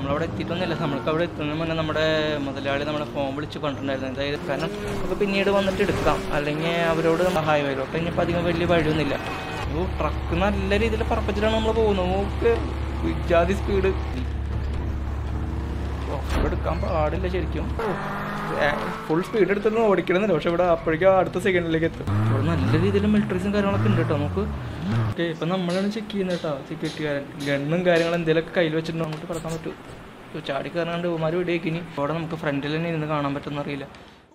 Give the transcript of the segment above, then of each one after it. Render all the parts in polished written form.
നമ്മളവിടെ എത്തിയിട്ടൊന്നുമില്ല. നമ്മൾക്ക് അവിടെ എത്തുന്നതിന് മുന്നേ നമ്മുടെ മുതലാളി നമ്മളെ ഫോൺ വിളിച്ച് കൊണ്ടിട്ടുണ്ടായിരുന്നു. അതായത് കാരണം നമുക്ക് പിന്നീട് വന്നിട്ട് എടുക്കാം, അല്ലെങ്കിൽ അവരോട് നമ്മൾ ഹൈവേയിലോട്ട് ഇനിയിപ്പോൾ അധികം വലിയ വഴിയൊന്നുമില്ല. അപ്പോൾ ട്രക്ക് നല്ല രീതിയിൽ പറപ്പിച്ചിട്ടാണ് നമ്മൾ പോകുന്നത്. നമുക്ക് വിജാതി സ്പീഡ് എടുക്കാൻ പാടില്ല ശരിക്കും. ഫുൾ സ്പീഡ് എടുത്തിട്ട് ഓടിക്കണമെന്നില്ല, പക്ഷെ ഇവിടെ അപ്പോഴേക്കും അടുത്ത സെക്കൻഡിലേക്ക് എത്തും. ഇവിടെ നല്ല രീതിയിൽ മിലിറ്ററീസും കാര്യങ്ങളൊക്കെ ഉണ്ട് കേട്ടോ. നമുക്ക് ഓക്കെ ഇപ്പം നമ്മളാണ് ചെക്ക് ചെയ്യുന്നത് കേട്ടോ. സെക്യൂരിറ്റിക്കാരൻ ഗണ്ണും കാര്യങ്ങളും എന്തെങ്കിലുമൊക്കെ കയ്യിൽ വെച്ചിട്ടുണ്ടോ അങ്ങോട്ട് കിടക്കാൻ പറ്റും. ചാടി കയറാണ്ട് ഉമാര് വിടേക്കിനി അവിടെ നമുക്ക് ഫ്രണ്ടിൽ തന്നെ ഇരുന്ന് കാണാൻ പറ്റുമെന്ന് അറിയില്ല.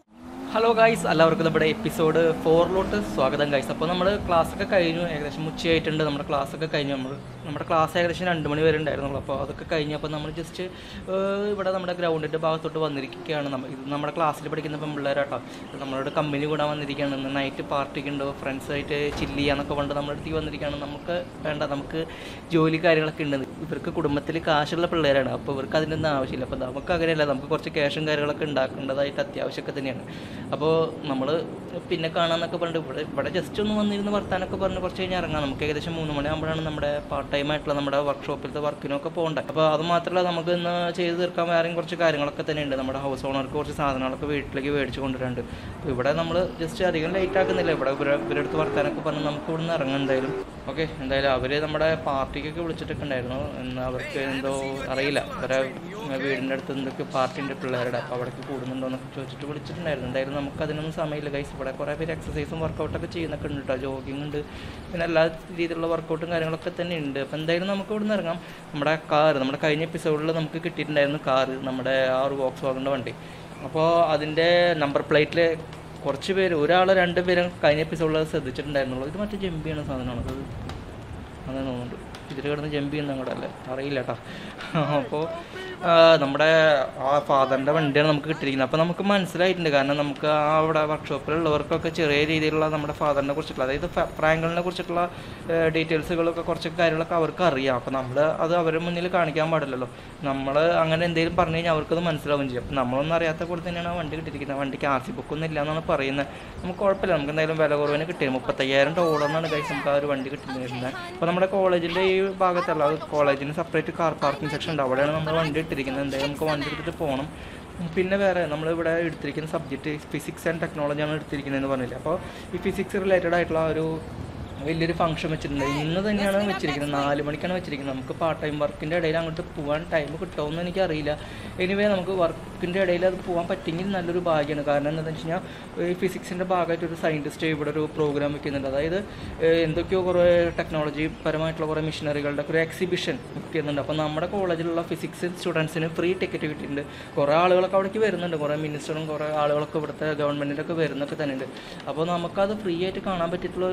ഹലോ ഗൈസ്, എല്ലാവർക്കും നമ്മുടെ എപ്പിസോഡ് 4 സ്വാഗതം ഗൈസ്. അപ്പോൾ നമ്മൾ ക്ലാസ്സൊക്കെ കഴിഞ്ഞു, ഏകദേശം ഉച്ചയായിട്ടുണ്ട്. നമ്മുടെ ക്ലാസ്സൊക്കെ കഴിഞ്ഞു. നമ്മുടെ ക്ലാസ് ഏകദേശം 2 മണി വരെ ഉണ്ടായിരുന്നുള്ളൂ. അപ്പോൾ അതൊക്കെ കഴിഞ്ഞപ്പോൾ നമ്മൾ ജസ്റ്റ് ഇവിടെ നമ്മുടെ ഗ്രൗണ്ടിൻ്റെ ഭാഗത്തോട്ട് വന്നിരിക്കുകയാണ്. ഇത് നമ്മുടെ ക്ലാസ്സിൽ പഠിക്കുന്ന പിള്ളേരാട്ടോ. നമ്മളോട് കമ്പനി കൂടാൻ വന്നിരിക്കുകയാണ്. ഇന്ന് നൈറ്റ് പാർട്ടിക്ക് ഉണ്ടോ, ഫ്രണ്ട്സായിട്ട് ചില്ല് ചെയ്യാന്നൊക്കെ കൊണ്ട് നമ്മുടെ അടുത്തേക്ക് വന്നിരിക്കുകയാണ്. നമുക്ക് വേണ്ട, നമുക്ക് ജോലി കാര്യങ്ങളൊക്കെ ഉണ്ട്. ഇവർക്ക് കുടുംബത്തിൽ കാശുള്ള പിള്ളേരാണ്, അപ്പോൾ ഇവർക്ക് അതിൻ്റെ ഒന്നും ആവശ്യമില്ല. അപ്പോൾ നമുക്ക് അങ്ങനെയല്ല, നമുക്ക് കുറച്ച് ക്യാഷും കാര്യങ്ങളൊക്കെ ഉണ്ടാക്കേണ്ടതായിട്ട് അത്യാവശ്യമൊക്കെ തന്നെയാണ്. അപ്പോൾ നമ്മൾ പിന്നെ കാണാമെന്നൊക്കെ പറഞ്ഞിട്ട് ഇവിടെ ജസ്റ്റ് ഒന്ന് വന്നിരുന്ന് വർത്താനൊക്കെ പറഞ്ഞ് കുറച്ച് കഴിഞ്ഞ് ഇറങ്ങാം. നമുക്ക് ഏകദേശം 3 മണിയാകുമ്പോഴാണ് നമ്മുടെ പാർട്ട് ടൈം ആയിട്ടുള്ള നമ്മുടെ വർക്ക്ഷോപ്പിലത്തെ വർക്കിനൊക്കെ പോകേണ്ടത്. അപ്പോൾ അത് മാത്രമല്ല, നമുക്ക് ഇന്ന് ചെയ്ത് തീർക്കാൻ വേറെയും കുറച്ച് കാര്യങ്ങളൊക്കെ തന്നെയുണ്ട്. നമ്മുടെ ഹൗസ് ഓണർക്ക് കുറച്ച് സാധനങ്ങളൊക്കെ വീട്ടിലേക്ക് മേടിച്ച് കൊണ്ടുവരുന്നുണ്ട്. അപ്പോൾ ഇവിടെ നമ്മൾ ജസ്റ്റ് അധികം ലേറ്റ് ആക്കുന്നില്ല. ഇവരുടെ അടുത്ത് വർത്താനൊക്കെ പറഞ്ഞ് നമുക്ക് ഇവിടെ നിന്ന് ഇറങ്ങാം എന്തായാലും. ഓക്കെ, എന്തായാലും അവർ നമ്മുടെ പാർട്ടിക്കൊക്കെ വിളിച്ചിട്ടൊക്കെ ഉണ്ടായിരുന്നു. എന്നാൽ അവർക്ക് എന്തോ അറിയില്ല, അവരെ വീടിൻ്റെ അടുത്ത് എന്തൊക്കെ പാർട്ടിൻ്റെ പിള്ളേരുടെ, അപ്പോൾ അവിടേക്ക് കൂടുന്നുണ്ടോ എന്നൊക്കെ ചോദിച്ചിട്ട് വിളിച്ചിട്ടുണ്ടായിരുന്നു. എന്തായാലും നമുക്ക് അതിനൊന്നും സമയമില്ല ഗൈസ്. ഇവിടെ കുറേ പേര് എക്സസൈസും വർക്കൗട്ടൊക്കെ ചെയ്യുന്നൊക്കെ ഉണ്ട് കേട്ടോ. ജോഗിങ് ഉണ്ട്, പിന്നെ എല്ലാ രീതിയിലുള്ള വർക്കൗട്ടും കാര്യങ്ങളൊക്കെ തന്നെ ഉണ്ട്. അപ്പോൾ എന്തായാലും നമുക്ക് ഇവിടെ നിന്ന് ഇറങ്ങാം. നമ്മുടെ കാറ്, നമ്മുടെ കഴിഞ്ഞ എപ്പിസോഡിൽ നമുക്ക് കിട്ടിയിട്ടുണ്ടായിരുന്നു കാറ്, നമ്മുടെ ആ ഒരു വോക്സ്വാഗണിൻ്റെ വണ്ടി. അപ്പോൾ അതിൻ്റെ നമ്പർ പ്ലേറ്റിൽ കുറച്ച് പേര്, ഒരാൾ 2 പേരും കഴിഞ്ഞ എപ്പിസോഡിൽ ശ്രദ്ധിച്ചിട്ടുണ്ടായിരുന്നുള്ളൂ. ഇത് മറ്റേ ജമ്പ് സാധനമാണ് അത്, അങ്ങനെ തോന്നുന്നുണ്ട്. ഇതിൽ കിടന്ന് ജമ്പ് ചെയ്യുന്ന അങ്ങോട്ട് അല്ലേ അറിയില്ല കേട്ടോ. അപ്പോൾ നമ്മുടെ ആ ഫാദറിൻ്റെ വണ്ടിയാണ് നമുക്ക് കിട്ടിയിരിക്കുന്നത്. അപ്പോൾ നമുക്ക് മനസ്സിലായിട്ടുണ്ട്, കാരണം നമുക്ക് ആ അവിടെ വർക്ക്ഷോപ്പിലുള്ളവർക്കൊക്കെ ചെറിയ രീതിയിലുള്ള നമ്മുടെ ഫാദറിനെ കുറിച്ചിട്ടുള്ള, അതായത് ഫ്രാങ്ക്ലിനെ കുറിച്ചിട്ടുള്ള ഡീറ്റെയിൽസുകളൊക്കെ കുറച്ച് കാര്യങ്ങളൊക്കെ അവർക്ക് അറിയാം. അപ്പോൾ നമ്മൾ അത് അവരുടെ മുന്നിൽ കാണിക്കാൻ പാടില്ലല്ലോ. നമ്മൾ അങ്ങനെ എന്തെങ്കിലും പറഞ്ഞു കഴിഞ്ഞാൽ അവർക്കത് മനസ്സിലാവുകയും ചെയ്യും. അപ്പോൾ നമ്മളൊന്നും അറിയാത്ത പോലെ തന്നെയാണ് ആ വണ്ടി കിട്ടിയിരിക്കുന്നത്. വണ്ടിക്ക് RC ബുക്കൊന്നും ഇല്ല എന്നാണ് പറയുന്നത്. നമുക്ക് കുഴപ്പമില്ല, നമുക്ക് എന്തായാലും വില കുറവിന് കിട്ടിയത് $35,000 ഗൈസ് നമുക്ക് ആ ഒരു വണ്ടി കിട്ടിയിരുന്നത്. അപ്പോൾ നമ്മുടെ കോളേജിൻ്റെ ഈ ഭാഗത്തുള്ള കോളേജിന് സെപ്പറേറ്റ് കാർ പാർക്കിംഗ് സെക്ഷൻ ഉണ്ട്, അവിടെയാണ് നമ്മൾ വണ്ടി ഇട്ടിരിക്കുന്നത്. എന്തായാലും നമുക്ക് വണ്ടി എടുത്തിട്ട് പോകണം. പിന്നെ വേറെ നമ്മളിവിടെ എടുത്തിരിക്കുന്ന സബ്ജക്റ്റ് ഫിസിക്സ് ആൻഡ് ടെക്നോളജിയാണ് എടുത്തിരിക്കുന്നതെന്ന് പറഞ്ഞില്ല. അപ്പോൾ ഈ ഫിസിക്സ് റിലേറ്റഡ് ആയിട്ടുള്ള ഒരു വലിയൊരു ഫംഗ്ഷൻ വെച്ചിട്ടുണ്ട്. ഇന്ന് തന്നെയാണ് വെച്ചിരിക്കുന്നത്, 4 മണിക്കാണ് വെച്ചിരിക്കുന്നത്. നമുക്ക് പാർട്ട് ടൈം വർക്കിൻ്റെ ഇടയിൽ അങ്ങോട്ട് പോകാൻ ടൈം കിട്ടുമെന്ന് എനിക്കറിയില്ല. എനിവേ നമുക്ക് വർക്കിൻ്റെ ഇടയിൽ അത് പോകാൻ പറ്റുമെങ്കിൽ നല്ലൊരു ഭാഗ്യമാണ്. കാരണം എന്താണെന്ന് വെച്ച് കഴിഞ്ഞാൽ ഈ ഫിസിക്സിൻ്റെ ഭാഗമായിട്ട് ഒരു സയൻറ്റിസ്റ്റ് ഇവിടെ ഒരു പ്രോഗ്രാം വെക്കുന്നുണ്ട്. അതായത് എന്തൊക്കെയോ കുറേ ടെക്നോളജി പരമായിട്ടുള്ള കുറേ മെഷീനറികളുടെ ഒരു എക്സിബിഷൻ വെക്കുന്നുണ്ട്. അപ്പോൾ നമ്മുടെ കോളേജിലുള്ള ഫിസിക്സ് സ്റ്റുഡൻസിന് ഫ്രീ ടിക്കറ്റ് കിട്ടിയിട്ടുണ്ട്. കുറേ ആളുകളൊക്കെ അവിടേക്ക് വരുന്നുണ്ട്, കുറേ മിനിസ്റ്ററും കുറേ ആളുകളൊക്കെ ഇവിടുത്തെ ഗവൺമെൻറ്റിൻ്റെ ഒക്കെ വരുന്നൊക്കെ തന്നെയുണ്ട്. അപ്പോൾ നമുക്കത് ഫ്രീ ആയിട്ട് കാണാൻ പറ്റിയിട്ടുള്ള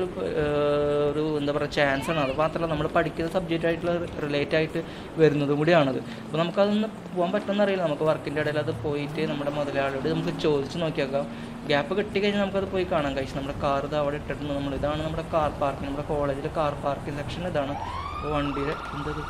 ഒരു എന്താ പറയുക ചാൻസാണ്. അത് മാത്രമല്ല നമ്മൾ പഠിക്കുന്ന സബ്ജക്റ്റായിട്ടുള്ള റിലേറ്റ് ആയിട്ട് വരുന്നതും കൂടിയാണത്. അപ്പോൾ നമുക്കതൊന്ന് പോകാൻ പറ്റുമെന്ന് അറിയില്ല. നമുക്ക് വർക്കിൻ്റെ ഇടയിൽ അത് പോയിട്ട് നമ്മുടെ മുതലാളിയോട് നമുക്ക് ചോദിച്ച് നോക്കിയേക്കാം. ഗ്യാപ്പ് കിട്ടിക്കഴിഞ്ഞാൽ നമുക്കത് പോയി കാണാൻ കഴിച്ചു. നമ്മുടെ കാർ ഇത് അവിടെ ഇട്ടിട്ടുണ്ട്. ഇതാണ് നമ്മുടെ കാർ പാർക്കിംഗ്, നമ്മുടെ കോളേജിലെ കാർ പാർക്കിംഗ് സെക്ഷൻ ഇതാണ്. അപ്പോൾ വണ്ടിയുടെ എന്തത്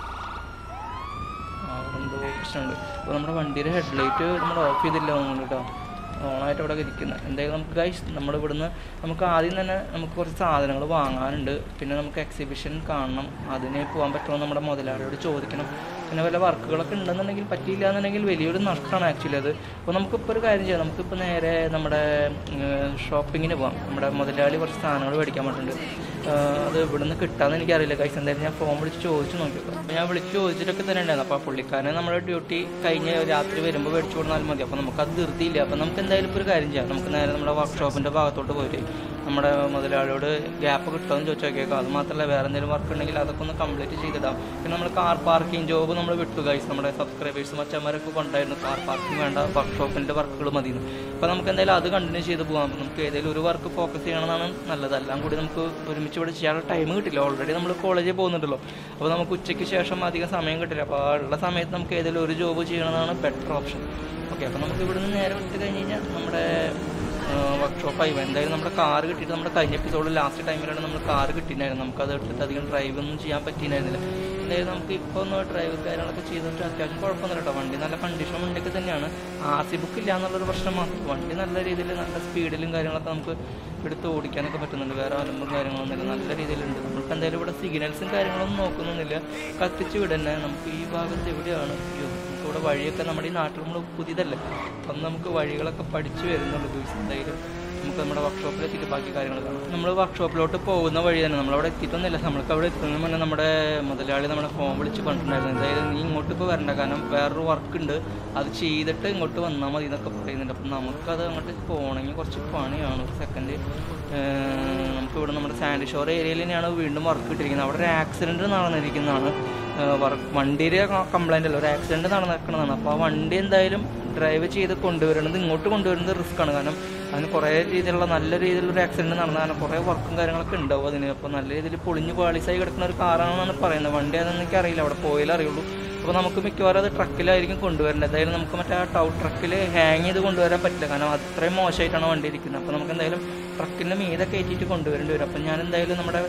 അവിടെ എന്തോ പ്രശ്നമുണ്ട്. അപ്പോൾ നമ്മുടെ വണ്ടിയുടെ ഹെഡ്ലൈറ്റ് നമ്മൾ ഓഫ് ചെയ്തില്ല തോന്നുന്നു കേട്ടോ, ഓണായിട്ട് അവിടെ ഇരിക്കുന്നത്. എന്തായാലും നമുക്ക് ഗൈസ് നമ്മളിവിടുന്ന് നമുക്ക് ആദ്യം തന്നെ നമുക്ക് കുറച്ച് സാധനങ്ങൾ വാങ്ങാനുണ്ട്. പിന്നെ നമുക്ക് എക്സിബിഷൻ കാണണം, അതിന് പോകാൻ പറ്റുമോ നമ്മുടെ മുതലാളിയോട് ചോദിക്കണം. പിന്നെ വല്ല വർക്കുകളൊക്കെ ഉണ്ടെന്നുണ്ടെങ്കിൽ, പറ്റിയില്ല എന്നുണ്ടെങ്കിൽ വലിയൊരു നഷ്ടമാണ് ആക്ച്വലി അത്. അപ്പോൾ നമുക്കിപ്പോൾ ഒരു കാര്യം ചെയ്യാം, നമുക്കിപ്പോൾ നേരെ നമ്മുടെ ഷോപ്പിങ്ങിന് പോകാം. നമ്മുടെ മുതലാളി കുറച്ച് സാധനങ്ങൾ മേടിക്കാൻ പറ്റുന്നുണ്ട്. അത് ഇവിടുന്ന് കിട്ടാമെന്ന് എനിക്കറിയില്ല ഗൈസ്. എന്തായാലും ഞാൻ ഫോൺ വിളിച്ച് ചോദിച്ച് നോക്കിയപ്പോൾ, അപ്പോൾ ഞാൻ വിളിച്ച് ചോദിച്ചിട്ടൊക്കെ തന്നെ ഉണ്ടായിരുന്നു. അപ്പോൾ ആ പുള്ളിക്കാരനെ നമ്മുടെ ഡ്യൂട്ടി കഴിഞ്ഞ് രാത്രി വരുമ്പോൾ മേടിച്ചു കൊടുത്താൽ മതി. അപ്പോൾ നമുക്കത് ധൃതിയില്ല. അപ്പോൾ നമുക്ക് എന്തായാലും ഇപ്പോൾ ഒരു കാര്യം ചെയ്യാം, നമുക്ക് നേരെ നമ്മുടെ വർക്ക്ഷോപ്പിൻ്റെ ഭാഗത്തോട്ട് പോയിട്ട് നമ്മുടെ മുതലാളിയോട് ഗ്യാപ്പ് കിട്ടുമെന്ന് ചോദിച്ചു നോക്കിയേക്കാം. അത് മാത്രമല്ല വേറെ എന്തെങ്കിലും വർക്ക് ഉണ്ടെങ്കിൽ അതൊക്കെ ഒന്ന് കംപ്ലീറ്റ് ചെയ്തിടാം. പിന്നെ നമ്മൾ കാർ പാർക്കിംഗ് ജോബ് നമ്മൾ വിട്ടു ഗൈസ്. നമ്മുടെ സബ്സ്ക്രൈബേഴ്സ് മച്ചന്മാരൊക്കെ കൊണ്ടായിരുന്നു കാർ പാർക്കിംഗ് വേണ്ട, വർക്ക്ഷോപ്പിൻ്റെ വർക്കുകൾ മതി. അപ്പോൾ നമുക്ക് എന്തായാലും അത് കണ്ടിന്യൂ ചെയ്ത് പോകാം. അപ്പോൾ നമുക്ക് ഏതെങ്കിലും ഒരു വർക്ക് ഫോക്കസ് ചെയ്യണമെന്നാണ് നല്ലത്. എല്ലാം കൂടി നമുക്ക് ഒരുമിച്ച് ഇവിടെ ചെയ്യാനുള്ള ടൈം കിട്ടില്ല. ഓൾറെഡി നമ്മൾ കോളേജിൽ പോകുന്നുണ്ടല്ലോ. അപ്പോൾ നമുക്ക് ഉച്ചയ്ക്ക് ശേഷം അധികം സമയം കിട്ടില്ല. അപ്പോൾ ഉള്ള സമയത്ത് നമുക്ക് ഏതെങ്കിലും ഒരു ജോബ് ചെയ്യണമെന്നാണ് ബെറ്റർ ഓപ്ഷൻ. ഓക്കെ, അപ്പോൾ നമുക്ക് ഇവിടുന്ന് നേരെ വിട്ട് കഴിഞ്ഞ് കഴിഞ്ഞാൽ നമ്മുടെ വർക്ക്ഷോപ്പായി. എന്തായാലും നമ്മുടെ കാർ കിട്ടിയിട്ട് നമ്മുടെ കഴിഞ്ഞ എപ്പിസോഡിൽ ലാസ്റ്റ് ടൈമിലാണ് നമ്മൾ കാർ കിട്ടിയിട്ടുണ്ടായിരുന്നു. നമുക്കത് എടുത്തിട്ട് അധികം ഡ്രൈവൊന്നും ചെയ്യാൻ പറ്റിയിട്ടുണ്ടായിരുന്നില്ല. എന്തായാലും നമുക്ക് ഇപ്പോൾ ഒന്ന് ഡ്രൈവ് കാര്യങ്ങളൊക്കെ ചെയ്തിട്ട് അത്യാവശ്യം കുഴപ്പമൊന്നുമില്ല കേട്ടോ. വണ്ടി നല്ല കണ്ടീഷൻ വണ്ടിയൊക്കെ തന്നെയാണ്. RC ബുക്ക് ഇല്ല എന്നുള്ളൊരു പ്രശ്നം മാത്രം. വണ്ടി നല്ല രീതിയിൽ നല്ല സ്പീഡിലും കാര്യങ്ങളൊക്കെ നമുക്ക് എടുത്ത് ഓടിക്കാനൊക്കെ പറ്റുന്നുണ്ട്. വേറെ അലമ്പും കാര്യങ്ങളൊന്നുമില്ല, നല്ല രീതിയിലുണ്ട്. നമുക്ക് എന്തായാലും ഇവിടെ സിഗ്നൽസും കാര്യങ്ങളൊന്നും നോക്കുന്നൊന്നുമില്ല, കത്തിച്ച് വിടന്നെ. നമുക്ക് ഈ ഭാഗത്ത് എവിടെയാണ് ഇവിടെ അതുകൊണ്ട് വഴിയൊക്കെ നമ്മുടെ ഈ നാട്ടിൽ നമ്മൾ പുതിയതല്ലേ, അപ്പം നമുക്ക് വഴികളൊക്കെ പഠിച്ചു വരുന്നുണ്ട്. ദിവസം എന്തായാലും നമുക്ക് നമ്മുടെ വർക്ക്ഷോപ്പിൽ എത്തിയിട്ട് ബാക്കി കാര്യങ്ങൾ കാണാം. നമ്മൾ വർക്ക്ഷോപ്പിലോട്ട് പോകുന്ന വഴി തന്നെ നമ്മളവിടെ എത്തിയിട്ടൊന്നുമില്ല. നമ്മൾക്ക് അവിടെ എത്തുന്നതിന് മുന്നേ നമ്മുടെ മുതലാളി നമ്മുടെ ഫോൺ വിളിച്ച് പറഞ്ഞിട്ടുണ്ടായിരുന്നു, എന്തായാലും നീ ഇങ്ങോട്ട് ഇപ്പോൾ വരണ്ട, കാരണം വേറൊരു വർക്ക് ഉണ്ട്, അത് ചെയ്തിട്ട് ഇങ്ങോട്ട് വന്നാൽ മതി എന്നൊക്കെ പറയുന്നുണ്ട്. അപ്പം നമുക്കത് അങ്ങോട്ട് പോകണമെങ്കിൽ കുറച്ച് പണിയാണ്. ഒരു സെക്കൻഡ്, നമുക്കിവിടെ നമ്മുടെ സാൻഡി ഷോർ ഏരിയയിൽ തന്നെയാണ് വീണ്ടും വർക്ക് ഇട്ടിരിക്കുന്നത്. അവിടെ ഒരു ആക്സിഡൻറ്റ് നടന്നിരിക്കുന്നതാണ്. വണ്ടിയുടെ കംപ്ലൈൻ്റ് അല്ല, ഒരു ആക്സിഡൻറ്റ് നടന്നിരിക്കുന്നതാണ്. അപ്പോൾ ആ വണ്ടി എന്തായാലും ഡ്രൈവ് ചെയ്ത് കൊണ്ടുവരുന്നത്, ഇങ്ങോട്ട് കൊണ്ടുവരുന്നത് റിസ്ക്കാണ്. കാരണം അതിന് കുറേ രീതിയിലുള്ള നല്ല രീതിയിലുള്ളൊരു ആക്സിഡൻറ്റ് നടന്ന കാരണം കുറേ വർക്കും കാര്യങ്ങളൊക്കെ ഉണ്ടാവും അതിന്. അപ്പോൾ നല്ല രീതിയിൽ പൊളിഞ്ഞ് പാളിസായി കിടക്കുന്ന ഒരു കാറാണെന്നാണ് പറയുന്നത്. വണ്ടി അതൊന്നും എനിക്കറിയില്ല, അവിടെ പോയാലേ അറിയുള്ളൂ. അപ്പോൾ നമുക്ക് മിക്കവാറും അത് ട്രക്കിലായിരിക്കും കൊണ്ടുവരേണ്ടത്. എന്തായാലും നമുക്ക് മറ്റേ ആ ടൗ ട്രക്കിൽ ഹാങ് ചെയ്ത് കൊണ്ടുവരാൻ പറ്റില്ല, കാരണം അത്രയും മോശമായിട്ടാണ് വണ്ടി ഇരിക്കുന്നത്. അപ്പോൾ നമുക്ക് എന്തായാലും ട്രക്കിൻ്റെ മീതെ കയറ്റിയിട്ട് കൊണ്ടുവരേണ്ടി വരും. അപ്പം ഞാൻ എന്തായാലും നമ്മുടെ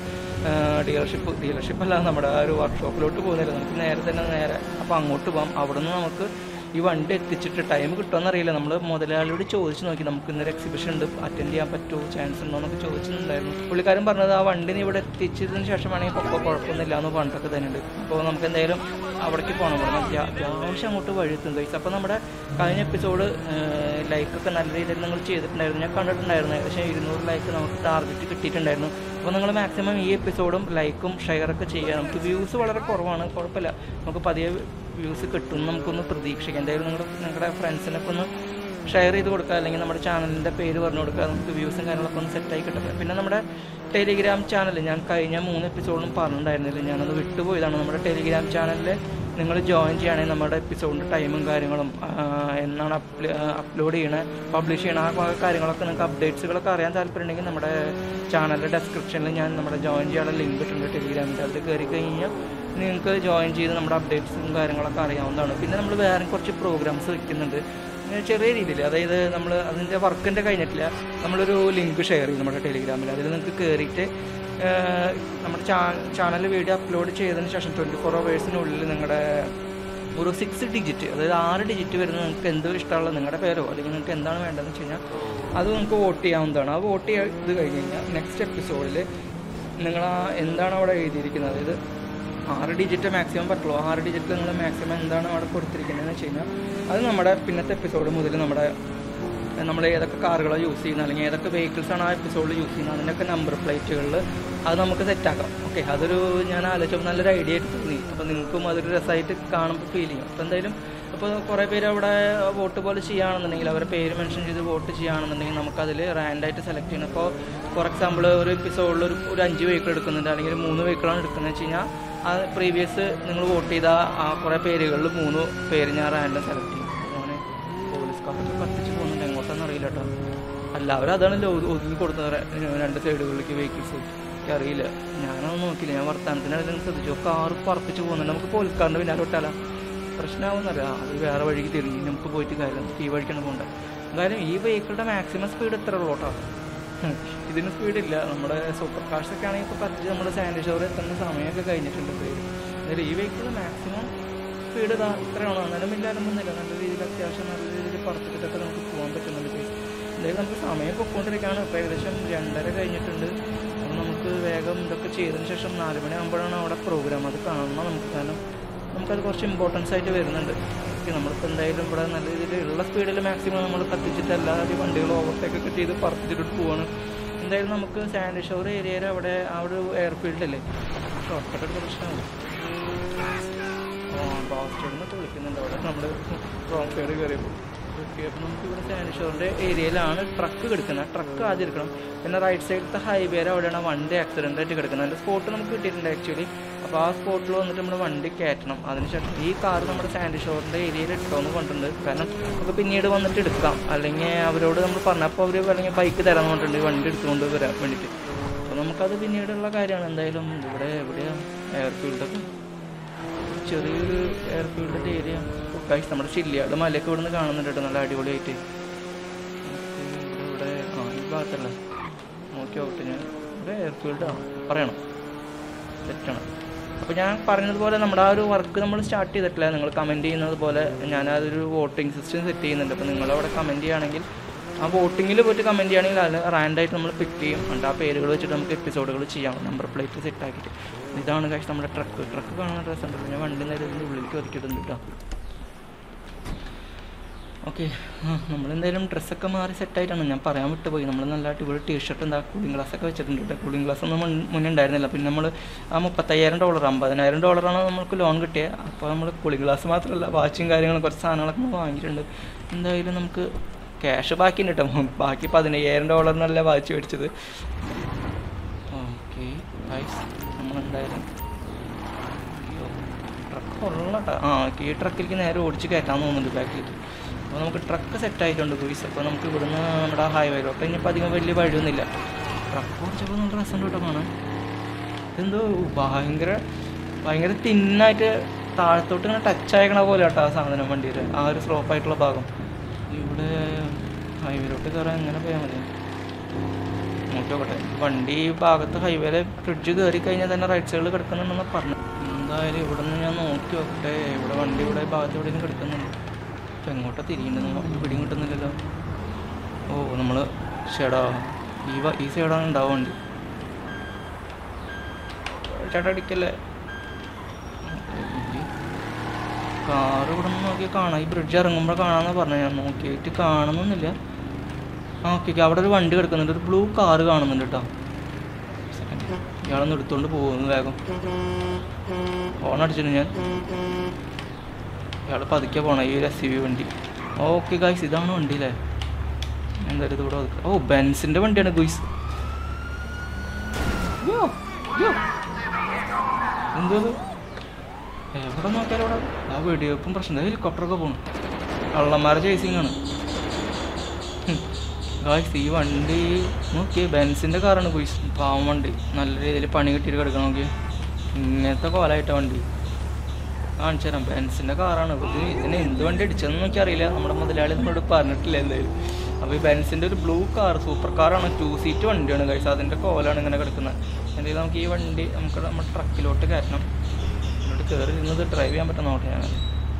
ഡീലർഷിപ്പല്ല, നമ്മുടെ ആ ഒരു വർക്ക്ഷോപ്പിലോട്ട് പോകുന്നില്ല, നമുക്ക് നേരെ അപ്പോൾ അങ്ങോട്ട് പോകാം. അവിടെ നിന്ന് നമുക്ക് ഈ വണ്ടി എത്തിച്ചിട്ട് ടൈം കിട്ടുമെന്നറിയില്ല. നമ്മൾ മുതലാളിയോട് ചോദിച്ചു നോക്കി, നമുക്ക് ഇന്നൊരു എക്സിബിഷൻ ഉണ്ട്, അറ്റൻഡ് ചെയ്യാൻ പറ്റുമോ, ചാൻസ് ഉണ്ടോ എന്നൊക്കെ ചോദിച്ചിട്ടുണ്ടായിരുന്നു. പുള്ളിക്കാരൻ പറഞ്ഞത് ആ വണ്ടി ഇവിടെ എത്തിച്ചതിന് ശേഷമാണെങ്കിൽ പൊക്കോ കുഴപ്പമൊന്നുമില്ല എന്ന് പറഞ്ഞിട്ടൊക്കെ തന്നെയുണ്ട്. അപ്പോൾ നമുക്ക് എന്തായാലും അവിടേക്ക് പോകണം. ഇവിടെ അത്യാവശ്യം അങ്ങോട്ട് വഴി എത്തും കഴിച്ചു. അപ്പോൾ നമ്മുടെ കഴിഞ്ഞ എപ്പിസോഡ് ലൈക്കൊക്കെ നല്ല രീതിയിൽ നിങ്ങൾ ചെയ്തിട്ടുണ്ടായിരുന്നു, ഞാൻ കണ്ടിട്ടുണ്ടായിരുന്നു. ഏകദേശം 200 ലൈക്ക് നമുക്ക് ടാർഗറ്റ് കിട്ടിയിട്ടുണ്ടായിരുന്നു. അപ്പോൾ നിങ്ങൾ മാക്സിമം ഈ എപ്പിസോഡും ലൈക്കും ഷെയറൊക്കെ ചെയ്യുക. നമുക്ക് വ്യൂസ് വളരെ കുറവാണ്, കുഴപ്പമില്ല, നമുക്ക് പതിയെ വ്യൂസ് കിട്ടും, നമുക്കൊന്ന് പ്രതീക്ഷിക്കാം. എന്തായാലും നിങ്ങളുടെ ഫ്രണ്ട്സിനൊക്കെ ഒന്ന് ഷെയർ ചെയ്ത് കൊടുക്കുക, അല്ലെങ്കിൽ നമ്മുടെ ചാനലിൻ്റെ പേര് പറഞ്ഞു കൊടുക്കുക, നമുക്ക് വ്യൂസും കാര്യങ്ങളൊക്കെ ഒന്ന് സെറ്റായി കിട്ടട്ടെ. പിന്നെ നമ്മുടെ ടെലിഗ്രാം ചാനൽ ഞാൻ കഴിഞ്ഞ 3 എപ്പിസോഡിലും പറഞ്ഞിട്ടുണ്ടായിരുന്നില്ല, ഞാനത് വിട്ടുപോയതാണ്. നമ്മുടെ ടെലിഗ്രാം ചാനലിൽ നിങ്ങൾ ജോയിൻ ചെയ്യുകയാണെങ്കിൽ നമ്മുടെ എപ്പിസോഡിൻ്റെ ടൈമും കാര്യങ്ങളും എന്നാണ് അപ്ലോഡ് ചെയ്യണത്, പബ്ലിഷ് ചെയ്യണ ആ കാര്യങ്ങളൊക്കെ നിങ്ങൾക്ക് അപ്ഡേറ്റ്സുകളൊക്കെ അറിയാൻ താല്പര്യമുണ്ടെങ്കിൽ നമ്മുടെ ചാനലിൻ്റെ ഡെസ്ക്രിപ്ഷനിൽ ഞാൻ നമ്മുടെ ജോയിൻ ചെയ്യാനുള്ള ലിങ്ക് ഇട്ടുണ്ട് ടെലിഗ്രാമിൻ്റെ. അതിൽ കയറി കഴിഞ്ഞാൽ നിങ്ങൾക്ക് ജോയിൻ ചെയ്ത് നമ്മുടെ അപ്ഡേറ്റ്സും കാര്യങ്ങളൊക്കെ അറിയാവുന്നതാണ്. പിന്നെ നമ്മൾ വേറെ കുറച്ച് പ്രോഗ്രാംസ് വയ്ക്കുന്നുണ്ട് ചെറിയ രീതിയിൽ, അതായത് നമ്മൾ അതിൻ്റെ വർക്കിൻ്റെ കഴിഞ്ഞിട്ടില്ല, നമ്മളൊരു ലിങ്ക് ഷെയർ ചെയ്യും നമ്മുടെ ടെലിഗ്രാമിൽ. അതിൽ നിങ്ങൾക്ക് കയറിയിട്ട് നമ്മുടെ ചാനൽ വീഡിയോ അപ്ലോഡ് ചെയ്തതിന് ശേഷം 24 hours നിങ്ങളുടെ ഒരു 6 ഡിജിറ്റ്, അതായത് 6 ഡിജിറ്റ് വരുന്നത് നിങ്ങൾക്ക് എന്തോ ഇഷ്ടമുള്ള നിങ്ങളുടെ പേരോ അല്ലെങ്കിൽ നിങ്ങൾക്ക് എന്താണ് വേണ്ടതെന്ന് വെച്ച് കഴിഞ്ഞാൽ അത് നിങ്ങൾക്ക് വോട്ട് ചെയ്യാവുന്നതാണ്. ആ വോട്ട് ചെയ്ത് കഴിഞ്ഞ് കഴിഞ്ഞാൽ നെക്സ്റ്റ് എപ്പിസോഡിൽ നിങ്ങൾ എന്താണ് അവിടെ എഴുതിയിരിക്കുന്നത്, അതായത് 6 ഡിജിറ്റ് മാക്സിമം പറ്റുള്ളൂ, 6 ഡിജിറ്റിൽ നിങ്ങൾ മാക്സിമം എന്താണ് അവിടെ കൊടുത്തിരിക്കുന്നതെന്ന് വെച്ച് കഴിഞ്ഞാൽ അത് നമ്മുടെ പിന്നത്തെ എപ്പിസോഡ് മുതൽ നമ്മൾ ഏതൊക്കെ കാറുകളാണ് യൂസ് ചെയ്യുന്നത് അല്ലെങ്കിൽ ഏതൊക്കെ വെഹിക്കിൾസാണ് ആ എപ്പിസോഡിൽ യൂസ് ചെയ്യുന്നത് അതിൻ്റെയൊക്കെ നമ്പർ പ്ലേറ്റുകളിൽ അത് നമുക്ക് സെറ്റാക്കാം. ഓക്കെ, അതൊരു ഞാൻ ആലോചിച്ചപ്പോൾ നല്ലൊരു ഐഡിയ ആയിട്ട് തോന്നി. അപ്പോൾ നിങ്ങൾക്കും അതൊരു രസമായിട്ട് കാണുമ്പോൾ ഫീൽ ചെയ്യും. അപ്പോൾ എന്തായാലും അപ്പോൾ കുറേ പേര് അവിടെ വോട്ട് പോലെ ചെയ്യുകയാണെന്നുണ്ടെങ്കിൽ അവരുടെ പേര് മെൻഷൻ ചെയ്ത് വോട്ട് ചെയ്യുകയാണെന്നുണ്ടെങ്കിൽ നമുക്കതിൽ റാൻഡായിട്ട് സെലക്ട് ചെയ്യണം. ഇപ്പോൾ ഫോർ എക്സാമ്പിൾ ഒരു എപ്പിസോഡിൽ ഒരു 5 വെഹിക്കിൾ എടുക്കുന്നുണ്ട് അല്ലെങ്കിൽ 3 വെഹിക്കിളാണ് എടുക്കുന്നത് വെച്ച് കഴിഞ്ഞാൽ ആ പ്രീവിയസ് നിങ്ങൾ വോട്ട് ചെയ്ത ആ കുറേ പേരുകളിൽ 3 പേര് ഞാൻ റാൻഡം സെലക്ട് ചെയ്യും. അങ്ങനെ പോലീസ് കാർക്ക് കത്തിച്ച് പോകുന്നുണ്ട്, എങ്ങോട്ടാണെന്ന് അറിയില്ല കേട്ടോ. എല്ലാവരും അതാണല്ലോ ഒതുങ്ങി കൊടുത്തത് 2 സൈഡുകളിലേക്ക് വെഹിക്കിൾസ്. എനിക്കറിയില്ല, ഞാനതൊന്നും നോക്കിയില്ല, ഞാൻ വർത്തമാനത്തിനായിട്ട് ശ്രദ്ധിച്ചു. കാറ് പറപ്പിച്ച് പോകുന്നുണ്ട്. നമുക്ക് പോലീസ് കാറിൻ്റെ പിന്നാലെ വിട്ടാലോ പ്രശ്നമാവുന്നറിയാം, അത് വേറെ വഴിക്ക് തിരിഞ്ഞ് നമുക്ക് പോയിട്ട് കാര്യം ഈ വഴിക്കാണ് പോകേണ്ടത്. എന്തായാലും ഈ വെഹിക്കിളുടെ മാക്സിമം സ്പീഡ് എത്ര ഉള്ളൂ കേട്ടോ, ഇതിന് സ്പീഡില്ല. നമ്മുടെ സൂപ്പർ കാർസൊക്കെ ആണെങ്കിൽ ഇപ്പോൾ പറ്റിച്ച് നമ്മുടെ സാൻഡി ഷോർ എത്തുന്ന സമയമൊക്കെ കഴിഞ്ഞിട്ടുണ്ട് പേര്. എന്നാലും ഈ വെഹിക്കിൾ മാക്സിമം സ്പീഡ് ഇത്രയാണോ, എന്നാലും ഇല്ലാതൊന്നുമില്ല, നല്ല രീതിയിൽ അത്യാവശ്യം നല്ല രീതിയിൽ പറത്തിട്ടൊക്കെ നമുക്ക് പോകാൻ പറ്റുന്നുണ്ട്. എന്തായാലും നമുക്ക് സമയം പൊയ്ക്കൊണ്ടിരിക്കുകയാണ്. ഇപ്പോൾ ഏകദേശം 2:30 കഴിഞ്ഞിട്ടുണ്ട്. അപ്പോൾ നമുക്ക് വേഗം ഇതൊക്കെ ചെയ്തതിന് ശേഷം 4 മണിയാകുമ്പോഴാണ് അവിടെ പ്രോഗ്രാം, അത് കാണണം നമുക്ക്. കാരണം നമുക്കത് കുറച്ച് ഇമ്പോർട്ടൻസ് ആയിട്ട് വരുന്നുണ്ട്. ഓക്കെ, നമ്മളിപ്പോൾ എന്തായാലും ഇവിടെ നല്ല രീതിയിലുള്ള സ്പീഡിൽ മാക്സിമം നമ്മൾ കത്തിച്ചിട്ട് എല്ലാവരും വണ്ടികൾ ഓവർടേക്കൊക്കെ ചെയ്ത് പറത്തിച്ചിട്ട് പോവാണ്. എന്തായാലും നമുക്ക് സാൻഡി ഷോർ ഏരിയയിൽ അവിടെ ആ ഒരു എയർഫീൽഡല്ലേ ഷോർട്ട് കട്ട് പ്രശ്നമാണ്. ബാസ്റ്റേഡിനൊക്കെ വിളിക്കുന്നുണ്ട് അവിടെ നമ്മൾ റോങ് സൈഡ് കയറിയപ്പോൾ. ഓക്കെ, അപ്പോൾ നമുക്കിവിടെ സാൻഡി ഷോറിൻ്റെ ഏരിയയിലാണ് ട്രക്ക് കിടക്കുന്നത്. ട്രക്ക് ആദ്യം എടുക്കണം. പിന്നെ റൈറ്റ് സൈഡത്തെ ഹൈവേയിൽ അവിടെയാണ് വണ്ടി ആക്സിഡൻ്റ് ആയിട്ട് കിടക്കുന്നത്. അതിൻ്റെ സ്പോട്ട് നമുക്ക് കിട്ടിയിട്ടുണ്ട് ആക്ച്വലി. അപ്പോൾ ആ സ്പോട്ടിൽ വന്നിട്ട് നമ്മൾ വണ്ടി കയറ്റണം. അതിനുശേഷം ഈ കാർ നമ്മുടെ സാൻഡി ഷോറിൻ്റെ ഏരിയയിൽ ഇട്ടോന്ന് കൊണ്ടുണ്ട്. കാരണം നമുക്ക് പിന്നീട് വന്നിട്ട് എടുക്കാം, അല്ലെങ്കിൽ അവരോട് നമ്മൾ പറഞ്ഞപ്പോൾ അവർ അല്ലെങ്കിൽ ബൈക്ക് തരാൻ കൊണ്ടുണ്ട് വണ്ടി എടുത്തുകൊണ്ട് വരാൻ വേണ്ടിയിട്ട്. അപ്പോൾ നമുക്കത് പിന്നീടുള്ള കാര്യമാണ്. എന്തായാലും ഇവിടെ എവിടെയാണ് എയർഫീൽഡൊക്കെ, ചെറിയൊരു എയർഫീൽഡിൻ്റെ ഏരിയ. ഗൈസ് നമ്മുടെ ചില്ലിയാട് മലയൊക്കെ ഇവിടെ നിന്ന് കാണുന്നുണ്ട് കേട്ടോ, നല്ല അടിപൊളിയായിട്ട്. ഇവിടെ ഈ ഭാഗത്തല്ല നോക്കി നോക്കട്ടെ, ഞാൻ ഇവിടെ എയർഫീൽഡാണ് പറയണം, തെറ്റാണ്. അപ്പോൾ ഞാൻ പറഞ്ഞതുപോലെ നമ്മുടെ ആ ഒരു വർക്ക് നമ്മൾ സ്റ്റാർട്ട് ചെയ്തിട്ടില്ല. നിങ്ങൾ കമൻറ്റ് ചെയ്യുന്നത് പോലെ ഞാനതൊരു വോട്ടിംഗ് സിസ്റ്റം സെറ്റ് ചെയ്യുന്നുണ്ട്. അപ്പോൾ നിങ്ങളവിടെ കമൻറ്റ് ചെയ്യുകയാണെങ്കിൽ ആ വോട്ടിങ്ങിൽ പോയിട്ട് കമൻറ്റ് ചെയ്യുകയാണെങ്കിൽ അതിൽ റാൻഡായിട്ട് നമ്മൾ പിക്ക് ചെയ്യും. എന്നിട്ട് ആ പേരുകൾ വെച്ചിട്ട് നമുക്ക് എപ്പിസോഡുകൾ ചെയ്യാം, നമ്പർ പ്ലേറ്റ് സെറ്റ് ആക്കിയിട്ട്. ഇതാണ് കാശ് നമ്മുടെ ട്രക്ക് കാണുന്ന ഡ്രസ്സ് ഉണ്ടല്ലോ, ഞാൻ വണ്ടി നേരെ ഇതിൻ്റെ ഉള്ളിലേക്ക് ഒതുക്കിയിട്ടുണ്ട് കേട്ടോ. ഓക്കെ, നമ്മളെന്തായാലും ഡ്രസ്സൊക്കെ മാറി സെറ്റായിട്ടാണ്. ഞാൻ പറയാൻ വിട്ടുപോയി, നമ്മൾ നല്ല അടിപൊളി ടീഷർട്ട് എന്താ കൂളിംഗ് ഗ്ലാസ്സൊക്കെ വെച്ചിട്ടുണ്ട് കേട്ടോ. കൂളിംഗ് ഗ്ലാസ് ഒന്നും മുന്നേ ഉണ്ടായിരുന്നില്ല. പിന്നെ നമ്മൾ ആ $35,000 $50,000 നമുക്ക് ലോൺ കിട്ടിയത്. അപ്പോൾ നമ്മൾ കൂളിംഗ് ഗ്ലാസ് മാത്രമല്ല വാച്ചും കാര്യങ്ങളും കുറച്ച് സാധനങ്ങളൊക്കെ നമ്മൾ വാങ്ങിയിട്ടുണ്ട്. എന്തായാലും നമുക്ക് ക്യാഷ് ബാക്കിയുണ്ട് കേട്ടോ. ബാക്കി $15,000 വാച്ച് മേടിച്ചത്. ഓക്കെ നമ്മളെന്തായാലും ട്രക്ക് കൊള്ളട്ടോ. ഈ ട്രക്കിലേക്ക് നേരെ ഓടിച്ച് കയറ്റാൻ തോന്നുന്നുണ്ട് ബാക്കിലേക്ക്. അപ്പോൾ നമുക്ക് ട്രക്ക് സെറ്റായിട്ടുണ്ട് ഗൂയ്സ്. അപ്പോൾ നമുക്ക് ഇവിടുന്ന് നമ്മുടെ ഹൈവേയിലോട്ട് ഇനിയിപ്പോൾ അധികം വലിയ വഴിയൊന്നുമില്ല. ട്രക്ക് ഓടിച്ചപ്പോൾ നല്ല രസമുണ്ട് കേട്ടോ കാണാൻ. ഇതെന്തോ ഭയങ്കര തിന്നായിട്ട് താഴത്തോട്ട് ഇങ്ങനെ ടച്ച് ആയിക്കണ പോലെ കേട്ടോ ആ സാധനം വണ്ടിയുടെ ആ ഒരു സ്ലോപ്പായിട്ടുള്ള ഭാഗം. ഇവിടെ ഹൈവേയിലോട്ട് കയറാൻ എങ്ങനെ പോയാൽ മതി നോക്കിയോട്ടെ. വണ്ടി ഈ ഭാഗത്ത് ഹൈവേയിലെ ഫ്രിഡ്ജ് കയറി കഴിഞ്ഞാൽ തന്നെ റൈറ്റ് സൈഡിൽ കിടക്കുന്നുണ്ടെന്ന് പറഞ്ഞു. എന്തായാലും ഇവിടെ നിന്ന് ഞാൻ നോക്കി നോക്കട്ടെ. ഇവിടെ വണ്ടി ഇവിടെ ഭാഗത്ത് എവിടെയും കിടക്കുന്നുണ്ട്. ഇപ്പം എങ്ങോട്ടാണ് തിരിയുന്നുണ്ട് നമുക്ക് പിടിയും കിട്ടുന്നില്ലല്ലോ. ഓ നമ്മൾ ഷേടാ ഈ സൈഡാണ് ഉണ്ടാവും വണ്ടി. ചേട്ടാ അടിക്കല്ലേ. കാറ് ഇവിടെ നിന്ന് നോക്കിയാൽ കാണാം. ഈ ബ്രിഡ്ജ് ഇറങ്ങുമ്പോൾ കാണാമെന്ന് പറഞ്ഞു. ഞാൻ നോക്കിയിട്ട് കാണുന്നൊന്നുമില്ല. ഓക്കെ അവിടെ ഒരു വണ്ടി കിടക്കുന്നുണ്ട്. ഒരു ബ്ലൂ കാറ് കാണുന്നുണ്ട് കേട്ടോ. ഇയാളൊന്ന് എടുത്തുകൊണ്ട് പോകുന്നു വേഗം. ഹോൺ അടിച്ചിട്ടുണ്ട് ഞാൻ. ഇയാൾ പതുക്കെ പോകണം ഈ ഒരു SUV വണ്ടി. ഓക്കെ ഗായ്സ് ഇതാണ് വണ്ടി അല്ലേ. എന്തായാലും ഇത് ഇവിടെ ഓ ബെൻസിൻ്റെ വണ്ടിയാണ് ഗുയ്സ്. എന്തോ എവിടെ നോക്കിയാലും ഇവിടെ ആ വെടിവെപ്പും പ്രശ്നം. ഹെലികോപ്റ്ററൊക്കെ പോകണം. കള്ളന്മാരെ ചേസിങ് ആണ് ഗായ്സ്. ഈ വണ്ടി നോക്കിയേ ബെൻസിൻ്റെ കാറാണ് ഗുയ്സ്. പാവം വണ്ടി നല്ല രീതിയിൽ പണി കിട്ടിയിട്ട് കിടക്കണം. നോക്കി ഇങ്ങനത്തെ കോലായിട്ട വണ്ടി കാണിച്ചു തരാം. ബെൻസിൻ്റെ കാറാണ്. ഇതിന് എന്ത് വണ്ടി അടിച്ചതെന്ന് നോക്കിയറിയില്ല. നമ്മുടെ മുതലാളി നമ്മളോട് പറഞ്ഞിട്ടില്ല എന്തായാലും. അപ്പോൾ ഈ ബെൻസിൻ്റെ ഒരു ബ്ലൂ കാർ സൂപ്പർ കാറാണ്. 2 സീറ്റ് വണ്ടിയാണ് ഗൈസ്. അതിൻ്റെ കോലാണ് ഇങ്ങനെ കിടക്കുന്നത്. എന്തെങ്കിലും നമുക്ക് ഈ വണ്ടി നമ്മുടെ ട്രക്കിലോട്ട് കയറ്റണം. ഇതിലോട്ട് കയറി ഇരുന്നത് ഡ്രൈവ് ചെയ്യാൻ പറ്റുന്ന നോട്ടെ ഞാൻ.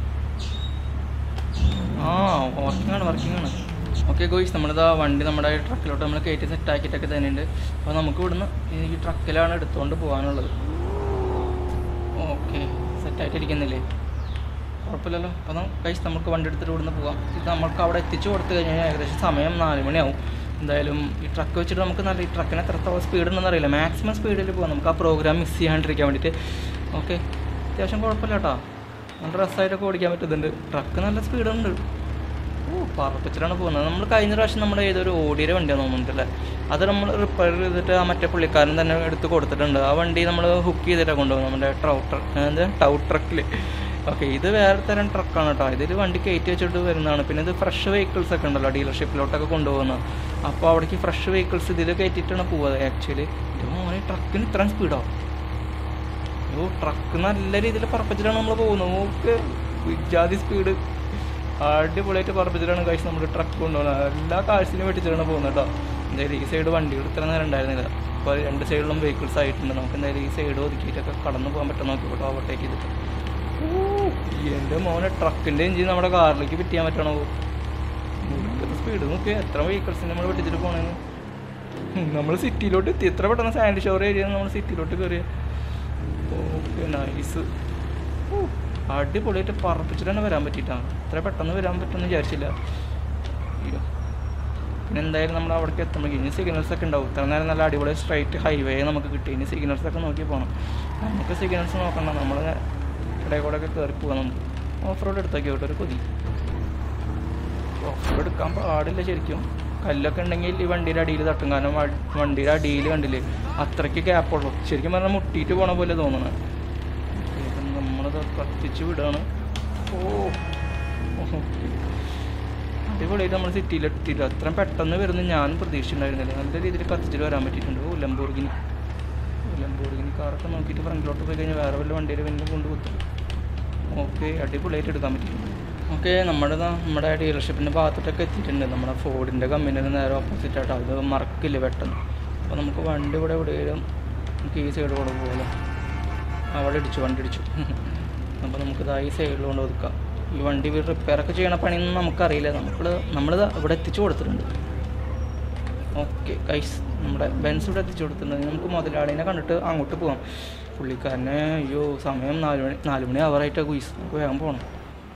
വർക്കിംഗ് ആണ്. ഓക്കെ ഗോയ്സ് നമ്മളിതാ വണ്ടി നമ്മുടെ ട്രക്കിലോട്ട് നമ്മൾ കയറ്റി സെറ്റാക്കിയിട്ടൊക്കെ തന്നെയുണ്ട്. അപ്പോൾ നമുക്ക് ഇവിടുന്ന് ഈ ട്രക്കിലാണ് എടുത്തുകൊണ്ട് പോകാനുള്ളത്. ഓക്കെ സെറ്റായിട്ടിരിക്കുന്നില്ലേ, കുഴപ്പമില്ലല്ലോ. അപ്പോൾ ഗൈസ് നമുക്ക് വണ്ടി എടുത്തിട്ട് ഇവിടുന്ന് പോകാം. ഇത് നമുക്ക് അവിടെ എത്തിച്ചു കൊടുത്തു കഴിഞ്ഞാൽ ഏകദേശം സമയം 4 മണിയാവും. എന്തായാലും ഈ ട്രക്ക് വെച്ചിട്ട് നമുക്ക് നല്ല ഈ ട്രക്കിന് എത്രത്തോളം സ്പീഡ് ഉണ്ടെന്ന് അറിയില്ല. മാക്സിമം സ്പീഡിൽ പോകാം നമുക്ക് ആ പ്രോഗ്രാം മിസ് ചെയ്യാണ്ടിരിക്കാൻ വേണ്ടിയിട്ട്. ഓക്കെ അത്യാവശ്യം കുഴപ്പമില്ല കേട്ടോ. നല്ല രസമായിട്ടൊക്കെ ഓടിക്കാൻ പറ്റുന്നുണ്ട്. ട്രക്ക് നല്ല സ്പീഡുണ്ട്. പറപ്പിച്ചിട്ടാണ് പോകുന്നത്. നമ്മൾ കഴിഞ്ഞ പ്രാവശ്യം നമ്മുടെ ഏതൊരു ഓടിയുടെ വണ്ടിയാണ് തോന്നുന്നുണ്ടല്ലേ. അത് നമ്മൾ റിപ്പയർ ചെയ്തിട്ട് ആ മറ്റേ പുള്ളിക്കാരൻ തന്നെ എടുത്ത് കൊടുത്തിട്ടുണ്ട്. ആ വണ്ടി നമ്മൾ ഹുക്ക് ചെയ്തിട്ടാണ് കൊണ്ടുപോകുന്നത് നമ്മുടെ ടൗ ട്രക്കിൽ. ഓക്കെ ഇത് വേറെ തരം ട്രക്കാണ് കേട്ടോ. ഇതിൽ വണ്ടി കയറ്റി വെച്ചിട്ട് വരുന്നതാണ്. പിന്നെ ഇത് ഫ്രഷ് വെഹിക്കിൾസ് ഒക്കെ ഉണ്ടല്ലോ ഡീലർഷിപ്പിലോട്ടൊക്കെ കൊണ്ടുപോകുന്നത്. അപ്പോൾ അവിടേക്ക് ഫ്രഷ് വെഹിക്കിൾസ് ഇതിൽ കയറ്റിയിട്ടാണ് പോവുക ആക്ച്വലി. ഇത് മോനെ ട്രക്കിന് ഇത്രയും സ്പീഡോ. ട്രക്ക് നല്ല രീതിയിൽ പറപ്പിച്ചിട്ടാണ് നമ്മൾ പോകുന്നത്. ഓക്കെ ജാതി സ്പീഡ് അടിപൊളിയായിട്ട് പറപ്പിച്ചിട്ടാണ് കഴിച്ച് നമ്മൾ ട്രക്ക് കൊണ്ടുപോകുന്നത്. എല്ലാ കാഴ്ചയിലും വെട്ടിച്ചിട്ടാണ് പോകുന്നത് കേട്ടോ. എന്തായാലും ഈ സൈഡ് വണ്ടികൾ ഇത്ര നേരം ഉണ്ടായിരുന്നില്ല. അപ്പോൾ 2 സൈഡിലും വെഹിക്കിൾസ് ആയിട്ടുണ്ട്. നമുക്ക് എന്തായാലും ഈ സൈഡ് ഒതുക്കിയിട്ടൊക്കെ കടന്നു പോകാൻ പറ്റുന്ന നോക്കിക്കോട്ടോ ഓവർടേക്ക് ചെയ്തിട്ട്. എൻ്റെ മോനെ ട്രക്കിൻ്റെ എഞ്ചിൻ നമ്മുടെ കാറിലേക്ക് ഫിറ്റ് ചെയ്യാൻ പറ്റണോ. സ്പീഡ് നോക്കി എത്ര വെഹിക്കിൾസിന് നമ്മൾ വെട്ടിച്ചിട്ട് പോകണമെന്ന്. നമ്മൾ സിറ്റിയിലോട്ട് എത്തി. എത്ര പെട്ടെന്ന് സാൻഡ് ഷോർ ഏരിയ നമ്മൾ സിറ്റിയിലോട്ട് കയറിയ. Okay nice. അടിപൊളിയായിട്ട് പറപ്പിച്ചിട്ടാണ് വരാൻ പറ്റിയിട്ടാണ്. ഇത്ര പെട്ടെന്ന് വരാൻ പറ്റുമെന്ന് വിചാരിച്ചില്ല. അയ്യോ പിന്നെ എന്തായാലും നമ്മൾ അവിടേക്ക് എത്തുമ്പോൾ ഇനി സിഗ്നൽസൊക്കെ ഉണ്ടാവും. ഇത്ര നേരം നല്ല അടിപൊളി സ്ട്രൈറ്റ് ഹൈവേ നമുക്ക് കിട്ടി. ഇനി സിഗ്നൽസൊക്കെ നോക്കി പോകണം. നമുക്ക് സിഗ്നൽസ് നോക്കണ്ട. നമ്മൾ ഇടയിൽ കൂടെ ഒക്കെ കയറി പോകാം. നമുക്ക് ഓഫ് റോഡ് എടുത്താക്കി കേട്ടോ ഒരു കൊതി. ഓഫ് റോഡ് എടുക്കാൻ പാടില്ല ശരിക്കും. കല്ലൊക്കെ ഉണ്ടെങ്കിൽ ഈ വണ്ടിയുടെ അടിയിൽ തട്ടും. കാരണം വണ്ടിയുടെ അടിയിൽ കണ്ടില്ലേ അത്രയ്ക്ക് ഗ്യാപ്പുള്ളൂ. ശരിക്കും പറഞ്ഞാൽ മുട്ടിയിട്ട് പോണ പോലെ തോന്നണം. നമ്മളത് കത്തിച്ച് വിടുകയാണ്. അടിപൊളിയായിട്ട് നമ്മൾ സിറ്റിയിലെത്തിയില്ല. അത്രയും പെട്ടെന്ന് വരുന്നത് ഞാൻ പ്രതീക്ഷിച്ചിട്ടുണ്ടായിരുന്നില്ല. നല്ല രീതിയിൽ കത്തിച്ചിട്ട് വരാൻ പറ്റിയിട്ടുണ്ട്. ലംബോർഗിനി കാറൊക്കെ നോക്കിയിട്ട് ഫ്രണ്ടിലോട്ട് പോയി കഴിഞ്ഞാൽ വേറെ വല്ല വണ്ടിയിൽ പിന്നെ കൊണ്ടുപോകും. ഓക്കെ അടിപൊളിയായിട്ട് എടുക്കാൻ പറ്റിയിട്ടുണ്ട്. ഓക്കെ നമ്മുടെ ഡീലർഷിപ്പിൻ്റെ ഭാഗത്തോട്ടൊക്കെ എത്തിയിട്ടുണ്ട്. നമ്മുടെ ഫോർഡിൻ്റെ കമ്പനിയുടെ നേരെ ഓപ്പോസിറ്റ് ആട്ടോ. അത് മറക്കില്ല പെട്ടെന്ന്. അപ്പോൾ നമുക്ക് വണ്ടി ഇവിടെ എവിടെയെങ്കിലും നമുക്ക് ഈ സൈഡ് കൂടെ പോകാമല്ലോ. അവിടെ വണ്ടി ഇടിച്ചു. അപ്പോൾ നമുക്കിത് ഈ സൈഡിൽ കൊണ്ട് ഒതുക്കാം. ഈ വണ്ടി റിപ്പയറൊക്കെ ചെയ്യണ പണിയൊന്നും നമുക്കറിയില്ല. നമ്മളിത് ഇവിടെ എത്തിച്ചു കൊടുത്തിട്ടുണ്ട്. ഓക്കെ ഗൈസ് നമ്മുടെ ബെൻസ് ഇവിടെ എത്തിച്ചു കൊടുത്തിട്ടുണ്ട്. നമുക്ക് മുതലാളിനെ കണ്ടിട്ട് അങ്ങോട്ട് പോകാം. പുള്ളിക്കാരനെ അയ്യോ സമയം 4 മണി ആവറായിട്ടാണ് ഗുയ്സ്. നമുക്ക് വേഗം പോകണം.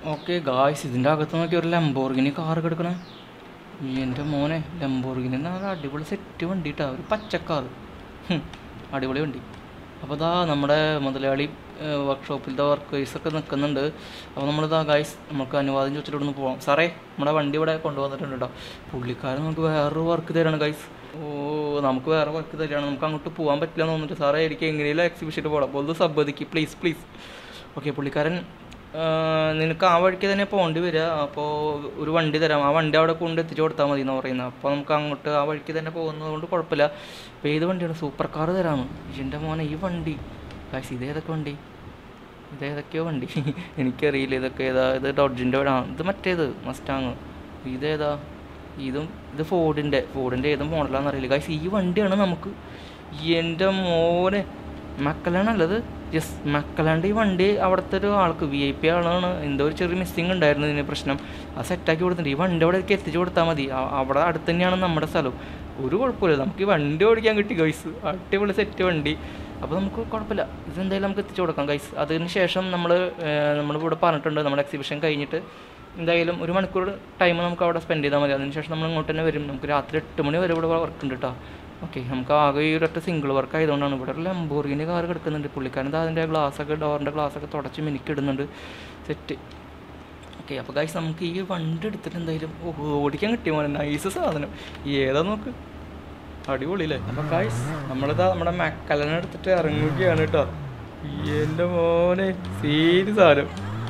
ഓക്കെ ഗായ്സ്, ഇതിൻ്റെ അകത്ത് നോക്കി ഒരു ലംബോർഗിനി കാർ കിടക്കണം. എൻ്റെ മോനെ, ലംബോർഗിനി നല്ല അടിപൊളി സെറ്റ് വണ്ടി കേട്ടോ, ഒരു പച്ചക്കാർ, അടിപൊളി വണ്ടി. അപ്പോൾ ഇതാ നമ്മുടെ മുതലാളി വർക്ക്ഷോപ്പിലത്തെ വർക്കേഴ്സൊക്കെ നിൽക്കുന്നുണ്ട്. അപ്പോൾ നമ്മളിതാ ഗായ്സ് നമുക്ക് അനുവാദം ചോദിച്ചിട്ട് ഇവിടെ നിന്ന് പോകാം. സാറേ, നമ്മുടെ വണ്ടി ഇവിടെ കൊണ്ടുവന്നിട്ടുണ്ട് കേട്ടോ. പുള്ളിക്കാരൻ നമുക്ക് വേറൊരു വർക്ക് തരാണ് ഗായ്സ്. നമുക്ക് വേറെ വർക്ക് തരികയാണ്, നമുക്ക് അങ്ങോട്ട് പോകാൻ പറ്റില്ല എന്ന് തോന്നിട്ട്. സാറേ, എനിക്ക് എങ്ങനെയും എക്സിബിഷനിൽ പോകാം, അപ്പോൾ ഇത് സബ്ബതിക്ക് പ്ലീസ് പ്ലീസ്. ഓക്കെ, പുള്ളിക്കാരൻ നിനക്ക് ആ വഴിക്ക് തന്നെ പോകേണ്ടി വരിക, അപ്പോൾ ഒരു വണ്ടി തരാം, ആ വണ്ടി അവിടെ കൊണ്ട് എത്തിച്ചു കൊടുത്താൽ മതി എന്ന് പറയുന്നത്. അപ്പോൾ നമുക്ക് അങ്ങോട്ട് ആ വഴിക്ക് തന്നെ പോകുന്നത് കൊണ്ട് കുഴപ്പമില്ല. അപ്പോൾ ഏത് വണ്ടിയാണ്? സൂപ്പർ കാർ തരാമെന്ന്. എൻ്റെ മോനെ, ഈ വണ്ടി കാശ് ഇതേതൊക്കെ വണ്ടി, ഇതേതൊക്കെയോ വണ്ടി എനിക്കറിയില്ല ഇതൊക്കെ ഏതാ. ഇത് ഡോഡ്ജിൻ്റെ ഇത് മറ്റേത് മസ്റ്റാങ്, ഇതേതാ? ഇത് ഫോർഡിൻ്റെ ഏത് മോഡലാണെന്ന് അറിയില്ല കാശ്. ഈ വണ്ടിയാണ് നമുക്ക്. എൻ്റെ മോനെ, മക്കളാണല്ലത്. യെസ്, മക്കളാണ്ട്. ഈ വണ്ടി അവിടുത്തെ ഒരു ആൾക്ക് VIP ആളാണ്. എന്തോ ഒരു ചെറിയ മിസ്സിങ് ഉണ്ടായിരുന്നു, ഇതിന് പ്രശ്നം. അത് സെറ്റാക്കി കൊടുത്തിട്ടുണ്ട്. ഈ വണ്ടി അവിടെ എത്തിച്ചു കൊടുത്താൽ മതി. അവിടെ അടുത്ത് തന്നെയാണ് നമ്മുടെ സ്ഥലം. ഒരു കുഴപ്പമില്ല, നമുക്ക് ഈ വണ്ടി ഓടിക്കാൻ കിട്ടി ഗൈസ്. അടിപൊളി സെറ്റ് വണ്ടി. അപ്പോൾ നമുക്ക് കുഴപ്പമില്ല, ഇതെന്തായാലും നമുക്ക് എത്തിച്ചു കൊടുക്കാം ഗൈസ്. അതിന് ശേഷം നമ്മളിവിടെ പറഞ്ഞിട്ടുണ്ട്, നമ്മുടെ എക്സിബിഷൻ കഴിഞ്ഞിട്ട് എന്തായാലും 1 മണിക്കൂർ ടൈം നമുക്ക് അവിടെ സ്പെൻഡ് ചെയ്താൽ മതി. അതിനുശേഷം നമ്മൾ ഇങ്ങോട്ട് തന്നെ വരും. നമുക്ക് രാത്രി 8 മണി വരെ ഇവിടെ വർക്ക് ഉണ്ട് കേട്ടോ. ഓക്കെ, നമുക്ക് ആകെ ഈ ഒരൊറ്റ സിംഗിൾ വർക്ക് ആയതുകൊണ്ടാണ്. ഇവിടെ ഒരു ലംബോർഗിനി കാർ കിടക്കുന്നുണ്ട്. പുള്ളിക്കാരൻ അതിൻ്റെ ഗ്ലാസ്സൊക്കെ, ഡോറിൻ്റെ ഗ്ലാസ്സൊക്കെ തുടച്ച് മിനിക്കിടുന്നുണ്ട്. സെറ്റ്. ഓക്കെ, അപ്പോൾ ഗൈസ് നമുക്ക് ഈ വണ്ടി എടുത്തിട്ട് എന്തായാലും ഓടിക്കാൻ കിട്ടിയ മോനെ, നൈസ് സാധനം. ഏതാ നോക്ക്, അടിപൊളിയില്ലേ. അപ്പോൾ ഗൈസ് നമ്മളിതാ നമ്മുടെ മക്കളനെ എടുത്തിട്ട് ഇറങ്ങുകയാണ് കേട്ടോ. എൻ്റെ മോനെ, സീരിയസ് സാധനം.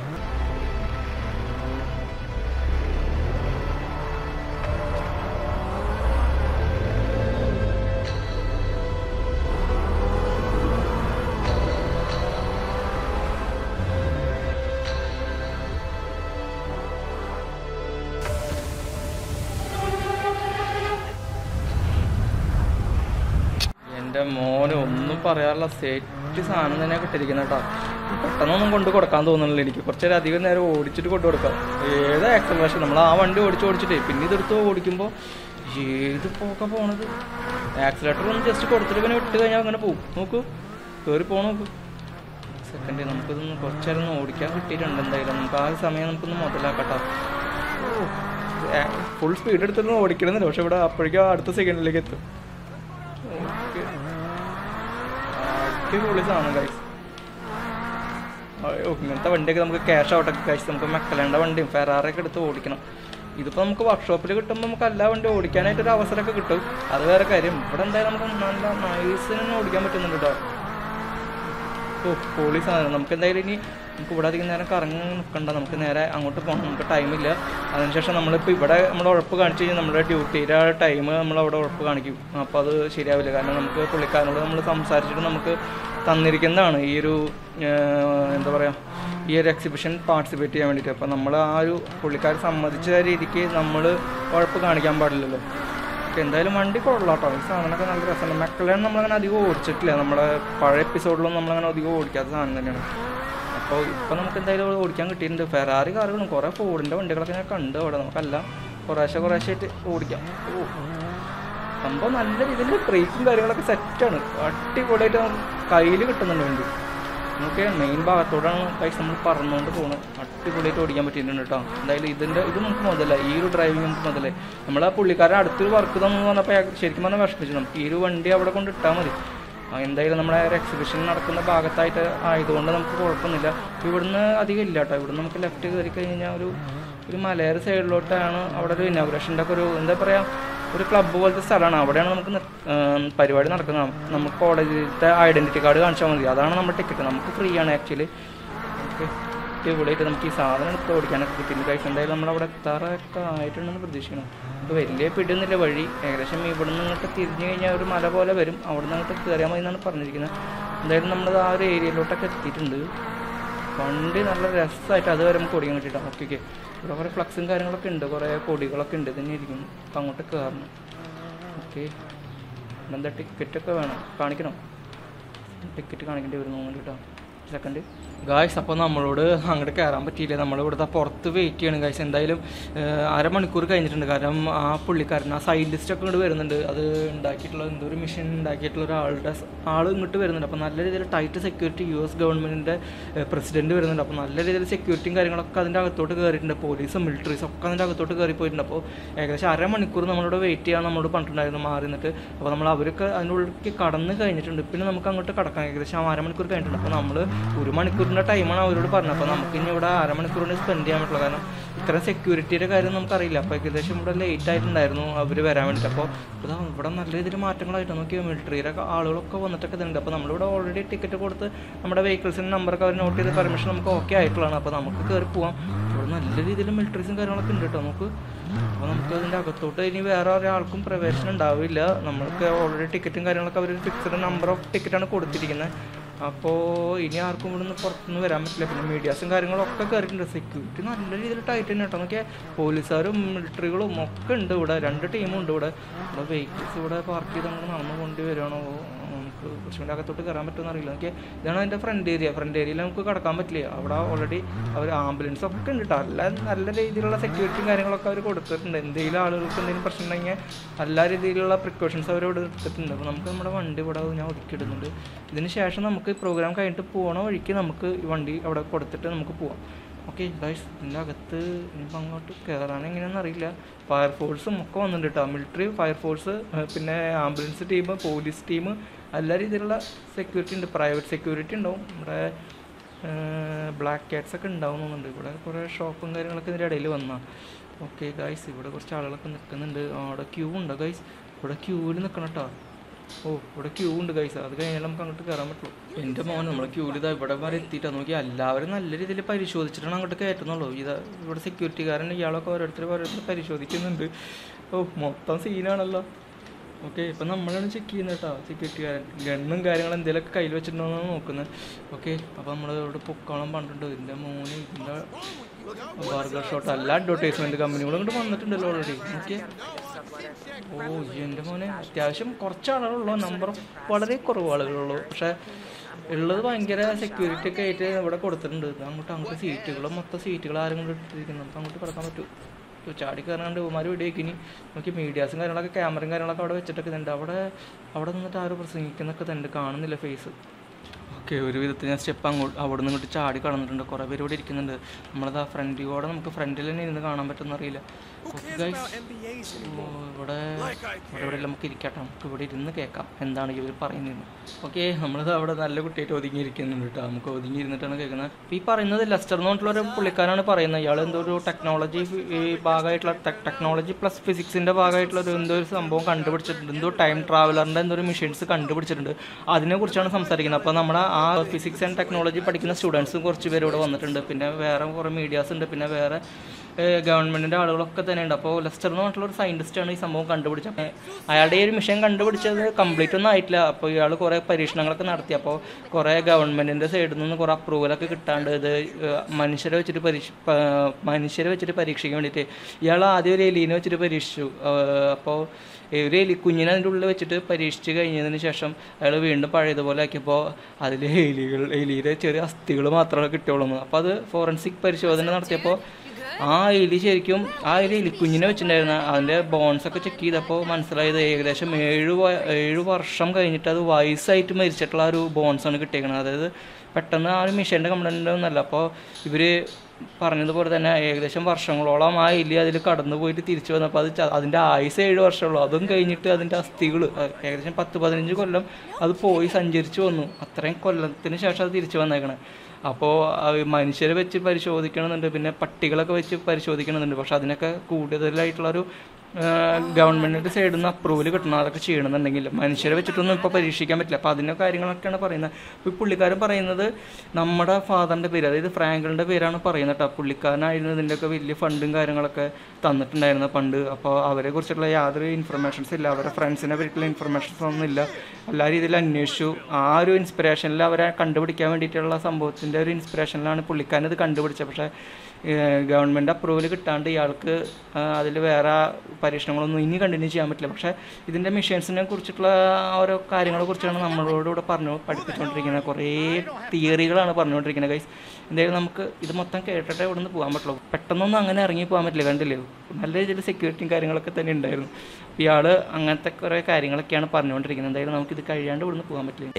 എൻ്റെ മോനെ, ഒന്നും പറയാറില്ല, സെറ്റ് സാധനം തന്നെ കിട്ടിയിരിക്കുന്നത് കേട്ടോ. പെട്ടെന്നൊന്നും കൊണ്ട് കൊടുക്കാൻ തോന്നുന്നില്ല എനിക്ക്. കുറച്ചേരം അധികം നേരം ഓടിച്ചിട്ട് കൊണ്ടു കൊടുക്കാം. ഏതാ ആക്സലറേഷൻ, നമ്മൾ ആ വണ്ടി ഓടിച്ചിട്ടേ പിന്നെ ഇതെടുത്ത് ഓടിക്കുമ്പോൾ ഏത് പോണത്. ആക്സിലേറ്റർ ഒന്ന് ജസ്റ്റ് കൊടുത്തിട്ട് പിന്നെ വിട്ട് കഴിഞ്ഞാൽ അങ്ങനെ പോകും. നോക്കൂ, കയറി നോക്കൂ. സെക്കൻഡ്, നമുക്കിതൊന്ന് കുറച്ചേരം ഓടിക്കാൻ കിട്ടിയിട്ടുണ്ട്. എന്തായാലും നമുക്ക് ആ സമയം നമുക്കൊന്ന് മുതലാക്കട്ടോ. ഫുൾ സ്പീഡ് എടുത്തൊന്നും ഓടിക്കണമെന്നില്ല, പക്ഷെ ഇവിടെ അപ്പോഴേക്കും അടുത്ത സെക്കൻഡിലേക്ക് എത്തും. അടിപൊളി സാധനം ഗൈസ്. ഇങ്ങനത്തെ വണ്ടിയൊക്കെ നമുക്ക് ക്യാഷ് ഔട്ട് ഗൈസ്. നമുക്ക് മക്കളേണ്ട വണ്ടിയും ഫെറാറൊക്കെ എടുത്ത് ഓടിക്കണം. ഇതിപ്പോൾ നമുക്ക് വർക്ക്ഷോപ്പിൽ കിട്ടുമ്പോൾ നമുക്ക് എല്ലാ വണ്ടി ഓടിക്കാനായിട്ടൊരു അവസരമൊക്കെ കിട്ടും. അത് വേറെ കാര്യം. ഇവിടെ എന്തായാലും നമുക്ക് നല്ല നൈസിന് തന്നെ ഓടിക്കാൻ പറ്റുന്നുണ്ട് കേട്ടോ. പൊളി സാധനം. നമുക്ക് എന്തായാലും ഇനി നമുക്ക് ഇവിടെ അധികം നേരം കറങ്ങി നിൽക്കണ്ട, നമുക്ക് നേരെ അങ്ങോട്ട് പോകണം. നമുക്ക് ടൈമില്ല. അതിനുശേഷം നമ്മളിപ്പോൾ ഇവിടെ നമ്മൾ ഉഴപ്പ് കാണിച്ചു കഴിഞ്ഞാൽ നമ്മുടെ ഡ്യൂട്ടിയുടെ ടൈം നമ്മളവിടെ ഉഴപ്പ് കാണിക്കും. അപ്പോൾ അത് ശരിയാവില്ല. കാരണം നമുക്ക് പുള്ളിക്കാരനോട് നമ്മൾ സംസാരിച്ചിട്ട് നമുക്ക് തന്നിരിക്കുന്നതാണ് ഈ ഒരു എന്താ പറയുക, ഈ ഒരു എക്സിബിഷൻ പാർട്ടിസിപ്പേറ്റ് ചെയ്യാൻ വേണ്ടിയിട്ട്. അപ്പോൾ നമ്മൾ ആ ഒരു പുള്ളിക്കാർ സമ്മതിച്ച രീതിക്ക് നമ്മൾ ഉഴപ്പ് കാണിക്കാൻ പാടില്ലല്ലോ. എന്തായാലും വണ്ടി കൊള്ളാട്ടോ. ഈ സാധനമൊക്കെ നല്ല രസമാണ്. മക്കളെയാണ് നമ്മളങ്ങനെ അധികം ഓടിച്ചിട്ടില്ല. നമ്മുടെ പഴയ എപ്പിസോഡിലൊന്നും നമ്മളങ്ങനെ അധികം ഓടിക്കാത്ത സാധനം തന്നെയാണ്. അപ്പോൾ ഇപ്പോൾ നമുക്ക് എന്തായാലും ഓടിക്കാൻ കിട്ടിയിട്ടുണ്ട്. ഫെറാറി കാറുകളും കുറേ ഫോർഡിൻ്റെ വണ്ടികളൊക്കെ ഞാൻ കണ്ട് അവിടെ. നമുക്കെല്ലാം കുറേശ്ശെ ആയിട്ട് ഓടിക്കാം. സംഭവം നല്ല രീതിയിൽ ബ്രേക്കും കാര്യങ്ങളൊക്കെ സെറ്റാണ്. അടിപൊളിയായിട്ട് നമുക്ക് കയ്യിൽ കിട്ടുന്നുണ്ട് വണ്ടി. നമുക്ക് മെയിൻ ഭാഗത്തോടാണ് പൈസ നമ്മൾ പറന്നുകൊണ്ട് പോകുന്നത്. അടിപൊളിയായിട്ട് ഓടിക്കാൻ പറ്റിയിട്ടുണ്ട് കേട്ടോ. എന്തായാലും ഇത് നമുക്ക് മുതലേ, ഈ ഒരു ഡ്രൈവിംഗ് നമുക്ക് മുതലേ. നമ്മൾ ആ പുള്ളിക്കാരൻ അടുത്തൊരു വർക്ക് തന്നു പറഞ്ഞപ്പോൾ ശരിക്കും പറഞ്ഞാൽ വിഷമിച്ചു. നമുക്ക് ഈ ഒരു വണ്ടി അവിടെ കൊണ്ട് ഇട്ടാൽ മതി. എന്തായാലും നമ്മുടെ ഒരു എക്സിബിഷൻ നടക്കുന്ന ഭാഗത്തായിട്ട് ആയതുകൊണ്ട് നമുക്ക് കുഴപ്പമൊന്നുമില്ല. ഇവിടുന്ന് അധികം ഇല്ല കേട്ടോ. ഇവിടുന്ന് നമുക്ക് ലെഫ്റ്റ് കയറി കഴിഞ്ഞാൽ ഒരു മലയാള സൈഡിലോട്ടാണ് അവിടെ ഒരു ഇനോഗ്രേഷൻ്റെ ഒക്കെ ഒരു എന്താ പറയുക, ഒരു ക്ലബ്ബ് പോലത്തെ സ്ഥലമാണ്. അവിടെയാണ് നമുക്ക് പരിപാടി നടക്കുന്നത്. നമുക്ക് കോളേജിലത്തെ ഐഡൻറ്റിറ്റി കാർഡ് കാണിച്ചാൽ മതി, അതാണ് നമ്മുടെ ടിക്കറ്റ്. നമുക്ക് ഫ്രീ ആണ് ആക്ച്വലി. ഓക്കെ, അടിപൊളിയായിട്ട് നമുക്ക് ഈ സാധനം എടുത്ത് ഓടിക്കാനൊക്കെ കിട്ടിയിട്ടുണ്ട് കഴിച്ച്. എന്തായാലും നമ്മളവിടെ എത്താറൊക്കെ ആയിട്ടുണ്ടെന്ന് പ്രതീക്ഷിക്കണം. നമുക്ക് വലിയ പിടിയൊന്നുമില്ല വഴി. ഏകദേശം ഇവിടെ നിന്ന് ഇങ്ങോട്ട് തിരിഞ്ഞു കഴിഞ്ഞാൽ ഒരു മല പോലെ വരും. അവിടെ നിന്ന് അങ്ങോട്ട് കയറിയാൽ മതി എന്നാണ് പറഞ്ഞിരിക്കുന്നത്. എന്തായാലും നമ്മൾ ആ ഒരു ഏരിയയിലോട്ടൊക്കെ എത്തിയിട്ടുണ്ട്. വണ്ടി നല്ല രസമായിട്ട് അതുവരെ നമുക്ക് ഓടിക്കാൻ കിട്ടിയിട്ടാണ്. ഓക്കെ, ഇവിടെ കുറേ ഫ്ലക്സും കാര്യങ്ങളൊക്കെ ഉണ്ട്, കുറേ കൊടികളൊക്കെ ഉണ്ട്. തന്നെ ഇരിക്കും. അപ്പം അങ്ങോട്ട് കയറണം. ഓക്കെ, എന്താ ടിക്കറ്റൊക്കെ വേണം, കാണിക്കണം. ടിക്കറ്റ് കാണിക്കേണ്ടി വരുന്നു കേട്ടോ. Second guys. അപ്പോൾ നമ്മളോട് അങ്ങോട്ട് കയറാൻ പറ്റിയില്ല, നമ്മളിവിടുത്തെ പുറത്ത് വെയിറ്റ് ചെയ്യണം ഗായ്സ്. എന്തായാലും അരമണിക്കൂർ കഴിഞ്ഞിട്ടുണ്ട്. കാരണം ആ പുള്ളിക്കാരൻ ആ സയൻറ്റിസ്റ്റൊക്കെ ഇങ്ങോട്ട് വരുന്നുണ്ട്. അത് ഉണ്ടാക്കിയിട്ടുള്ള എന്തോ ഒരു മിഷൻ ഉണ്ടാക്കിയിട്ടുള്ള ആൾ ഇങ്ങോട്ട് വരുന്നുണ്ട്. അപ്പോൾ നല്ല രീതിയിൽ ടൈറ്റ് സെക്യൂരിറ്റി US ഗവൺമെൻറ്റിൻ്റെ പ്രസിഡൻറ്റ് വരുന്നുണ്ട്. അപ്പോൾ നല്ല രീതിയിൽ സെക്യൂരിറ്റിയും കാര്യങ്ങളൊക്കെ അതിൻ്റെ അകത്തോട്ട് കയറിയിട്ടുണ്ട്. പോലീസും മിലിറ്ററീസും ഒക്കെ അതിൻ്റെ അകത്തോട്ട് കയറിപ്പോയിട്ടുണ്ട്. അപ്പോൾ ഏകദേശം അരമണിക്കൂർ നമ്മളോട് വെയിറ്റ് ചെയ്യാൻ നമ്മളോട് പറഞ്ഞിട്ടുണ്ടായിരുന്നു മാറി നിന്നിട്ട്. അപ്പോൾ നമ്മൾ അവർക്ക് അതിനുള്ളിലേക്ക് കടന്ന് കഴിഞ്ഞിട്ടുണ്ട്. പിന്നെ നമുക്ക് അങ്ങോട്ട് കടക്കാം. ഏകദേശം ആ അരമണിക്കൂർ കഴിഞ്ഞിട്ടുണ്ട്. അപ്പോൾ നമ്മൾ 1 മണിക്കൂറിൻ്റെ ടൈമാണ് അവരോട് പറഞ്ഞത്. അപ്പോൾ നമുക്ക് ഇനി ഇവിടെ അരമണിക്കൂറിന് സ്പെൻഡ് ചെയ്യാൻ പറ്റുള്ളൂ. കാരണം ഇത്ര സെക്യൂരിറ്റിയുടെ കാര്യം നമുക്കറിയില്ല. അപ്പോൾ ഏകദേശം ഇവിടെ ലേറ്റ് ആയിട്ടുണ്ടായിരുന്നു അവർ വരാൻ വേണ്ടിയിട്ട്. അപ്പോൾ ഇവിടെ നല്ല രീതിയിൽ മാറ്റങ്ങളായിട്ട് നോക്കി മിലിറ്ററിയുടെ ആളുകളൊക്കെ വന്നിട്ടൊക്കെ ഇതുണ്ട്. അപ്പോൾ നമ്മളിവിടെ ഓൾറെഡി ടിക്കറ്റ് കൊടുത്ത് നമ്മുടെ വെഹിക്കിൾസിൻ്റെ നമ്പറൊക്കെ അവർ നോട്ട് ചെയ്ത് പെർമിഷൻ നമുക്ക് ഓക്കെ ആയിട്ടുള്ളതാണ്. അപ്പോൾ നമുക്ക് കയറി പോകാം. ഇവിടെ നല്ല രീതിയിൽ മിലിറ്ററീസും കാര്യങ്ങളൊക്കെ ഉണ്ട് കേട്ടോ നമുക്ക്. അപ്പോൾ നമുക്ക് അതിൻ്റെ അകത്തോട്ട് ഇനി വേറെ ഒരാൾക്കും പ്രവേശനം ഉണ്ടാവില്ല. നമ്മൾക്ക് ഓൾറെഡി ടിക്കറ്റും കാര്യങ്ങളൊക്കെ അവർ ഫിക്സഡ് നമ്പർ ഓഫ് ടിക്കറ്റാണ് കൊടുത്തിരിക്കുന്നത്. അപ്പോൾ ഇനി ആർക്കും ഇവിടെ നിന്ന് പുറത്തുനിന്ന് വരാൻ പറ്റില്ല. പിന്നെ മീഡിയാസും കാര്യങ്ങളൊക്കെ കയറിയിട്ടുണ്ട്. സെക്യൂരിറ്റി നല്ല രീതിയിൽ ടൈറ്റ് തന്നെ കേട്ടോ. നോക്കിയാൽ പോലീസുകാരും മിലിറ്ററികളും ഒക്കെ ഉണ്ട് ഇവിടെ. 2 ടീമും ഉണ്ട് ഇവിടെ. വെഹിക്കിൾസ് ഇവിടെ പാർക്ക് ചെയ്ത് നമുക്ക് നടന്നു കൊണ്ടുവരികയാണോ, നമുക്ക് കുറച്ചുകൂടി അകത്തോട്ട് കയറാൻ പറ്റുമെന്ന് അറിയില്ല. നോക്കിയാൽ ഇതാണ് അതിൻ്റെ ഫ്രണ്ട് ഏരിയയിൽ നമുക്ക് കടക്കാൻ പറ്റില്ല. അവിടെ ഓൾറെഡി അവർ ആംബുലൻസ് ഒക്കെ ഉണ്ട് കേട്ടോ. നല്ല രീതിയിലുള്ള സെക്യൂരിറ്റിയും കാര്യങ്ങളൊക്കെ അവർ കൊടുത്തിട്ടുണ്ട്. എന്തെങ്കിലും ആളുകൾക്ക് എന്തെങ്കിലും പ്രശ്നം ഉണ്ടെങ്കിൽ എല്ലാ രീതിയിലുള്ള പ്രിക്കോഷൻസ് അവർ ഇവിടെ എടുത്തിട്ടുണ്ട്. അപ്പോൾ നമുക്ക് നമ്മുടെ വണ്ടി ഇവിടെ ഞാൻ ഒതുക്കിയിടുന്നുണ്ട്. ഇതിന് ശേഷം നമുക്ക് പ്രോഗ്രാം കഴിഞ്ഞിട്ട് പോകണ വഴിക്ക് നമുക്ക് ഈ വണ്ടി അവിടെ കൊടുത്തിട്ട് നമുക്ക് പോവാം. Okay guys. ഇതിൻ്റെ അകത്ത് ഇനിയിപ്പോൾ അങ്ങോട്ട് കയറാൻ എങ്ങനെയാണെന്ന് അറിയില്ല. ഫയർഫോഴ്സും ഒക്കെ വന്നിട്ടുണ്ട് കേട്ടോ. മിലിറ്ററി, ഫയർഫോഴ്സ്, പിന്നെ ആംബുലൻസ് ടീം, പോലീസ് ടീം, എല്ലാ രീതിയിലുള്ള സെക്യൂരിറ്റി ഉണ്ട്. പ്രൈവറ്റ് സെക്യൂരിറ്റി ഉണ്ടാവും. ഇവിടെ ബ്ലാക്ക് ക്യാറ്റ്സ് ഒക്കെ ഉണ്ടാവുന്നുണ്ട്. ഇവിടെ കുറേ ഷോപ്പും കാര്യങ്ങളൊക്കെ ഇതിൻ്റെ ഇടയിൽ വന്നാൽ. Okay guys. ഇവിടെ കുറച്ച് ആളുകളൊക്കെ നിൽക്കുന്നുണ്ട്. അവിടെ ക്യൂ ഉണ്ട് ഗൈസ്. ഇവിടെ ക്യൂവിൽ നിൽക്കണം കേട്ടോ. ഇവിടെ ക്യൂ ഉണ്ട് ഗൈസ്. അത് കഴിഞ്ഞാൽ നമുക്ക് അങ്ങോട്ട് കയറാൻ പറ്റുള്ളൂ. എൻ്റെ മോൻ നമ്മൾ ക്യൂവിൽ ഇതാ ഇവിടെ വരെ എത്തിയിട്ടാണ്. നോക്കി എല്ലാവരും നല്ല രീതിയിൽ പരിശോധിച്ചിട്ടാണ് അങ്ങോട്ട് കയറ്റുന്നുള്ളൂ. ഇവിടെ സെക്യൂരിറ്റിക്കാരൻ ഇയാളൊക്കെ ഓരോരുത്തർ പരിശോധിക്കുന്നുണ്ട്. മൊത്തം സീനാണല്ലോ. ഓക്കെ. ഇപ്പം നമ്മളാണ് ചെക്ക് ചെയ്യുന്നത് കേട്ടോ. സെക്യൂരിറ്റിക്കാരൻ ഗണ്ണും കാര്യങ്ങളും എന്തെങ്കിലുമൊക്കെ കയ്യിൽ വെച്ചിട്ടുണ്ടോയെന്നാണ് നോക്കുന്നത്. ഓക്കെ. അപ്പോൾ നമ്മൾ ഇവിടെ പൊക്കോളം പറഞ്ഞിട്ടുണ്ട്. ഇതിൻ്റെ മോന് ഇതിൻ്റെ ബർഗർ ഷോട്ട് എല്ലാ അഡ്വർടൈസ്മെൻറ്റ് കമ്പനികളും ഇങ്ങോട്ട് വന്നിട്ടുണ്ടല്ലോ ഓൾറെഡി. ഓക്കെ. എൻ്റെ മോനെ അത്യാവശ്യം കുറച്ച് ആളുകളുള്ളൂ. നമ്പർ വളരെ കുറവ് ആളുകളുള്ളൂ. പക്ഷേ ഉള്ളത് ഭയങ്കര സെക്യൂരിറ്റി ഒക്കെ ആയിട്ട് ഇവിടെ കൊടുത്തിട്ടുണ്ട്. അങ്ങോട്ട് സീറ്റുകളും മൊത്തം സീറ്റുകൾ ആരും കൊണ്ട് ഇട്ടിരിക്കുന്നു. നമുക്ക് അങ്ങോട്ട് കിടക്കാൻ പറ്റും. ചാടി കയറാണ്ട് ഉമാർ വെടിയേക്കിനി. നോക്കി മീഡിയാസും കാര്യങ്ങളൊക്കെ ക്യാമറയും കാര്യങ്ങളൊക്കെ അവിടെ വെച്ചിട്ടൊക്കെ ഉണ്ട്. അവിടെ നിന്നിട്ട് ആരും പ്രസംഗിക്കുന്നൊക്കെ തന്നെ കാണുന്നില്ല ഫേസ്. ഓക്കെ. ഒരു വിധത്തിൽ ഞാൻ സ്റ്റെപ്പ് അവിടെ നിന്ന് ഇങ്ങോട്ട് ചാടി കടന്നിട്ടുണ്ട്. കുറേ പേര് ഇവിടെ ഇരിക്കുന്നുണ്ട്. നമ്മളത് ആ ഫ്രണ്ടിലൂടെ നമുക്ക് ഫ്രണ്ടിൽ തന്നെ ഇരുന്ന് കാണാൻ പറ്റുമെന്ന് അറിയില്ല. Okay guys. ഇവിടെ നമുക്ക് ഇരിക്കട്ടെ. നമുക്ക് ഇവിടെ ഇരുന്ന് കേൾക്കാം എന്താണ് ഇവർ പറയുന്നത്. ഓക്കെ. നമ്മളത് അവിടെ നല്ല കുട്ടിയായിട്ട് ഒതുങ്ങിയിരിക്കുന്നുണ്ട് കേട്ടോ. നമുക്ക് ഒതുങ്ങിയിരുന്നിട്ടാണ് കേൾക്കുന്നത്. ഈ പറയുന്നത് ലെസ്റ്റർ എന്ന് പറഞ്ഞിട്ടുള്ളൊരു പുള്ളിക്കാരാണ് പറയുന്നത്. ഇയാൾ എന്തോ ഒരു ടെക്നോളജി പ്ലസ് ഫിസിക്സിൻ്റെ ഭാഗമായിട്ടുള്ള എന്തോ ഒരു സംഭവം കണ്ടുപിടിച്ചിട്ടുണ്ട്. എന്തോ ടൈം ട്രാവലറിൻ്റെ എന്തോ ഒരു മെഷീൻസ് കണ്ടുപിടിച്ചിട്ടുണ്ട്. അതിനെക്കുറിച്ചാണ് സംസാരിക്കുന്നത്. അപ്പോൾ നമ്മുടെ ആ ഫിസിക്സ് ആൻഡ് ടെക്നോളജി പഠിക്കുന്ന സ്റ്റുഡൻസും കുറച്ച് പേര് ഇവിടെ വന്നിട്ടുണ്ട്. പിന്നെ വേറെ കുറേ മീഡിയാസ് ഉണ്ട്. പിന്നെ വേറെ ഗവൺമെൻറ്റിൻ്റെ ആളുകളൊക്കെ തന്നെ ഉണ്ട്. അപ്പോൾ ലെസ്റ്റർ എന്ന് പറഞ്ഞിട്ടുള്ള ഒരു സയൻറ്റിസ്റ്റാണ് ഈ സംഭവം കണ്ടുപിടിച്ചത്. അയാളുടെ ഈ ഒരു മിഷൻ കണ്ടുപിടിച്ചത് കംപ്ലീറ്റ് ഒന്നും ആയിട്ടില്ല. അപ്പോൾ ഇയാൾ കുറേ പരീക്ഷണങ്ങളൊക്കെ നടത്തി. അപ്പോൾ കുറേ ഗവൺമെൻറ്റിൻ്റെ സൈഡിൽ നിന്ന് കുറേ അപ്രൂവലൊക്കെ കിട്ടാണ്ട് ഇത് മനുഷ്യരെ വെച്ചിട്ട് പരീക്ഷിക്കാൻ വേണ്ടിയിട്ട് ഇയാൾ ആദ്യം ഒരു എലീനെ വെച്ചിട്ട് പരീക്ഷിച്ചു. അപ്പോൾ ഒരു കുഞ്ഞിനെ അതിൻ്റെ ഉള്ളിൽ വെച്ചിട്ട് പരീക്ഷിച്ച് കഴിഞ്ഞതിന് ശേഷം അയാൾ വീണ്ടും പഴയതുപോലെ ആക്കിയപ്പോൾ അതിൽ എലിയുടെ ചെറിയ അസ്ഥികൾ മാത്രമേ കിട്ടുള്ളൂ. അപ്പോൾ അത് ഫോറൻസിക് പരിശോധന നടത്തിയപ്പോൾ ആ എലി കുഞ്ഞിനെ വെച്ചിട്ടുണ്ടായിരുന്ന അതിൻ്റെ ബോൺസൊക്കെ ചെക്ക് ചെയ്തപ്പോൾ മനസ്സിലായത് ഏകദേശം 7 വർഷം കഴിഞ്ഞിട്ട് അത് വയസ്സായിട്ട് മരിച്ചിട്ടുള്ള ഒരു ബോൺസാണ് കിട്ടിയേക്കുന്നത്. അതായത് പെട്ടെന്ന് ആ ഒരു മിഷൻ്റെ കംപ്ലൈൻ്റ് ഒന്നുമല്ല. അപ്പോൾ ഇവർ പറഞ്ഞതുപോലെ തന്നെ ഏകദേശം വർഷങ്ങളോളം ആ എലി അതിൽ കടന്നു പോയിട്ട് തിരിച്ചു വന്നപ്പോൾ അതിൻ്റെ ആയുസ് 7 വർഷമുള്ളൂ. അതും കഴിഞ്ഞിട്ട് അതിൻ്റെ അസ്ഥികൾ ഏകദേശം 10-15 കൊല്ലം അത് പോയി സഞ്ചരിച്ചു വന്നു. അത്രയും കൊല്ലത്തിന് ശേഷം അത് തിരിച്ചു വന്നേക്കണേ. അപ്പോൾ മനുഷ്യരെ വെച്ച് പരിശോധിക്കണമെന്നുണ്ട്. പിന്നെ പട്ടികളൊക്കെ വെച്ച് പരിശോധിക്കണമെന്നുണ്ട്. പക്ഷെ അതിനൊക്കെ കൂടുതലായിട്ടുള്ളൊരു ഗവൺമെൻറ്റിൻ്റെ സൈഡിൽ നിന്ന് അപ്രൂവൽ കിട്ടണം. അതൊക്കെ ചെയ്യണമെന്നുണ്ടെങ്കിൽ മനുഷ്യരെ വെച്ചിട്ടൊന്നും ഇപ്പോൾ പരീക്ഷിക്കാൻ പറ്റില്ല. അപ്പോൾ അതിൻ്റെ കാര്യങ്ങളൊക്കെയാണ് പറയുന്നത്. ഇപ്പോൾ ഈ പുള്ളിക്കാരൻ പറയുന്നത് നമ്മുടെ ഫാദറിൻ്റെ പേര്, അതായത് ഫ്രാങ്ക്ലിൻ്റെ പേരാണ് പറയുന്നത് കേട്ടോ. പുള്ളിക്കാരനായിരുന്നു ഇതിൻ്റെയൊക്കെ വലിയ ഫണ്ടും കാര്യങ്ങളൊക്കെ തന്നിട്ടുണ്ടായിരുന്ന പണ്ട്. അപ്പോൾ അവരെ കുറിച്ചുള്ള യാതൊരു ഇൻഫർമേഷൻസ് ഇല്ല. അവരുടെ ഫ്രണ്ട്സിനെ പറ്റിയുള്ള ഇൻഫർമേഷൻസ് ഒന്നും ഇല്ല. എല്ലാ രീതിയിലും അന്വേഷിച്ചു. ആ ഒരു ഇൻസ്പിറേഷനിൽ അവരെ കണ്ടുപിടിക്കാൻ വേണ്ടിയിട്ടുള്ള സംഭവത്തിൻ്റെ ഒരു ഇൻസ്പിറേഷനിലാണ് പുള്ളിക്കാരൻ ഇത് കണ്ടുപിടിച്ചത്. പക്ഷേ ഗവൺമെൻറ് അപ്രൂവൽ കിട്ടാണ്ട് ഇയാൾക്ക് അതിൽ വേറെ പരീക്ഷണങ്ങളൊന്നും ഇനി കണ്ടിന്യൂ ചെയ്യാൻ പറ്റില്ല. പക്ഷേ ഇതിൻ്റെ മിഷൻസിനെ കുറിച്ചിട്ടുള്ള ഓരോ കാര്യങ്ങളെ കുറിച്ചാണ് നമ്മളോട് പഠിപ്പിച്ചുകൊണ്ടിരിക്കുന്നത്. കുറേ തിയറികളാണ് പറഞ്ഞുകൊണ്ടിരിക്കുന്നത് ഗൈസ്. എന്തായാലും നമുക്ക് ഇത് മൊത്തം കേട്ടിട്ടേ ഇവിടെ നിന്ന് പോകാൻ പറ്റുള്ളൂ. പെട്ടെന്നൊന്നും അങ്ങനെ ഇറങ്ങി പോകാൻ പറ്റില്ല. കണ്ടില്ലേ, നല്ല രീതിയിൽ സെക്യൂരിറ്റിയും കാര്യങ്ങളൊക്കെ തന്നെ ഉണ്ടായിരുന്നു. ഇയാൾ അങ്ങനത്തെ കുറേ കാര്യങ്ങളൊക്കെയാണ് പറഞ്ഞുകൊണ്ടിരിക്കുന്നത്. എന്തായാലും നമുക്കിത് കഴിയാണ്ട് ഇവിടെ നിന്ന് പോകാൻ പറ്റില്ല.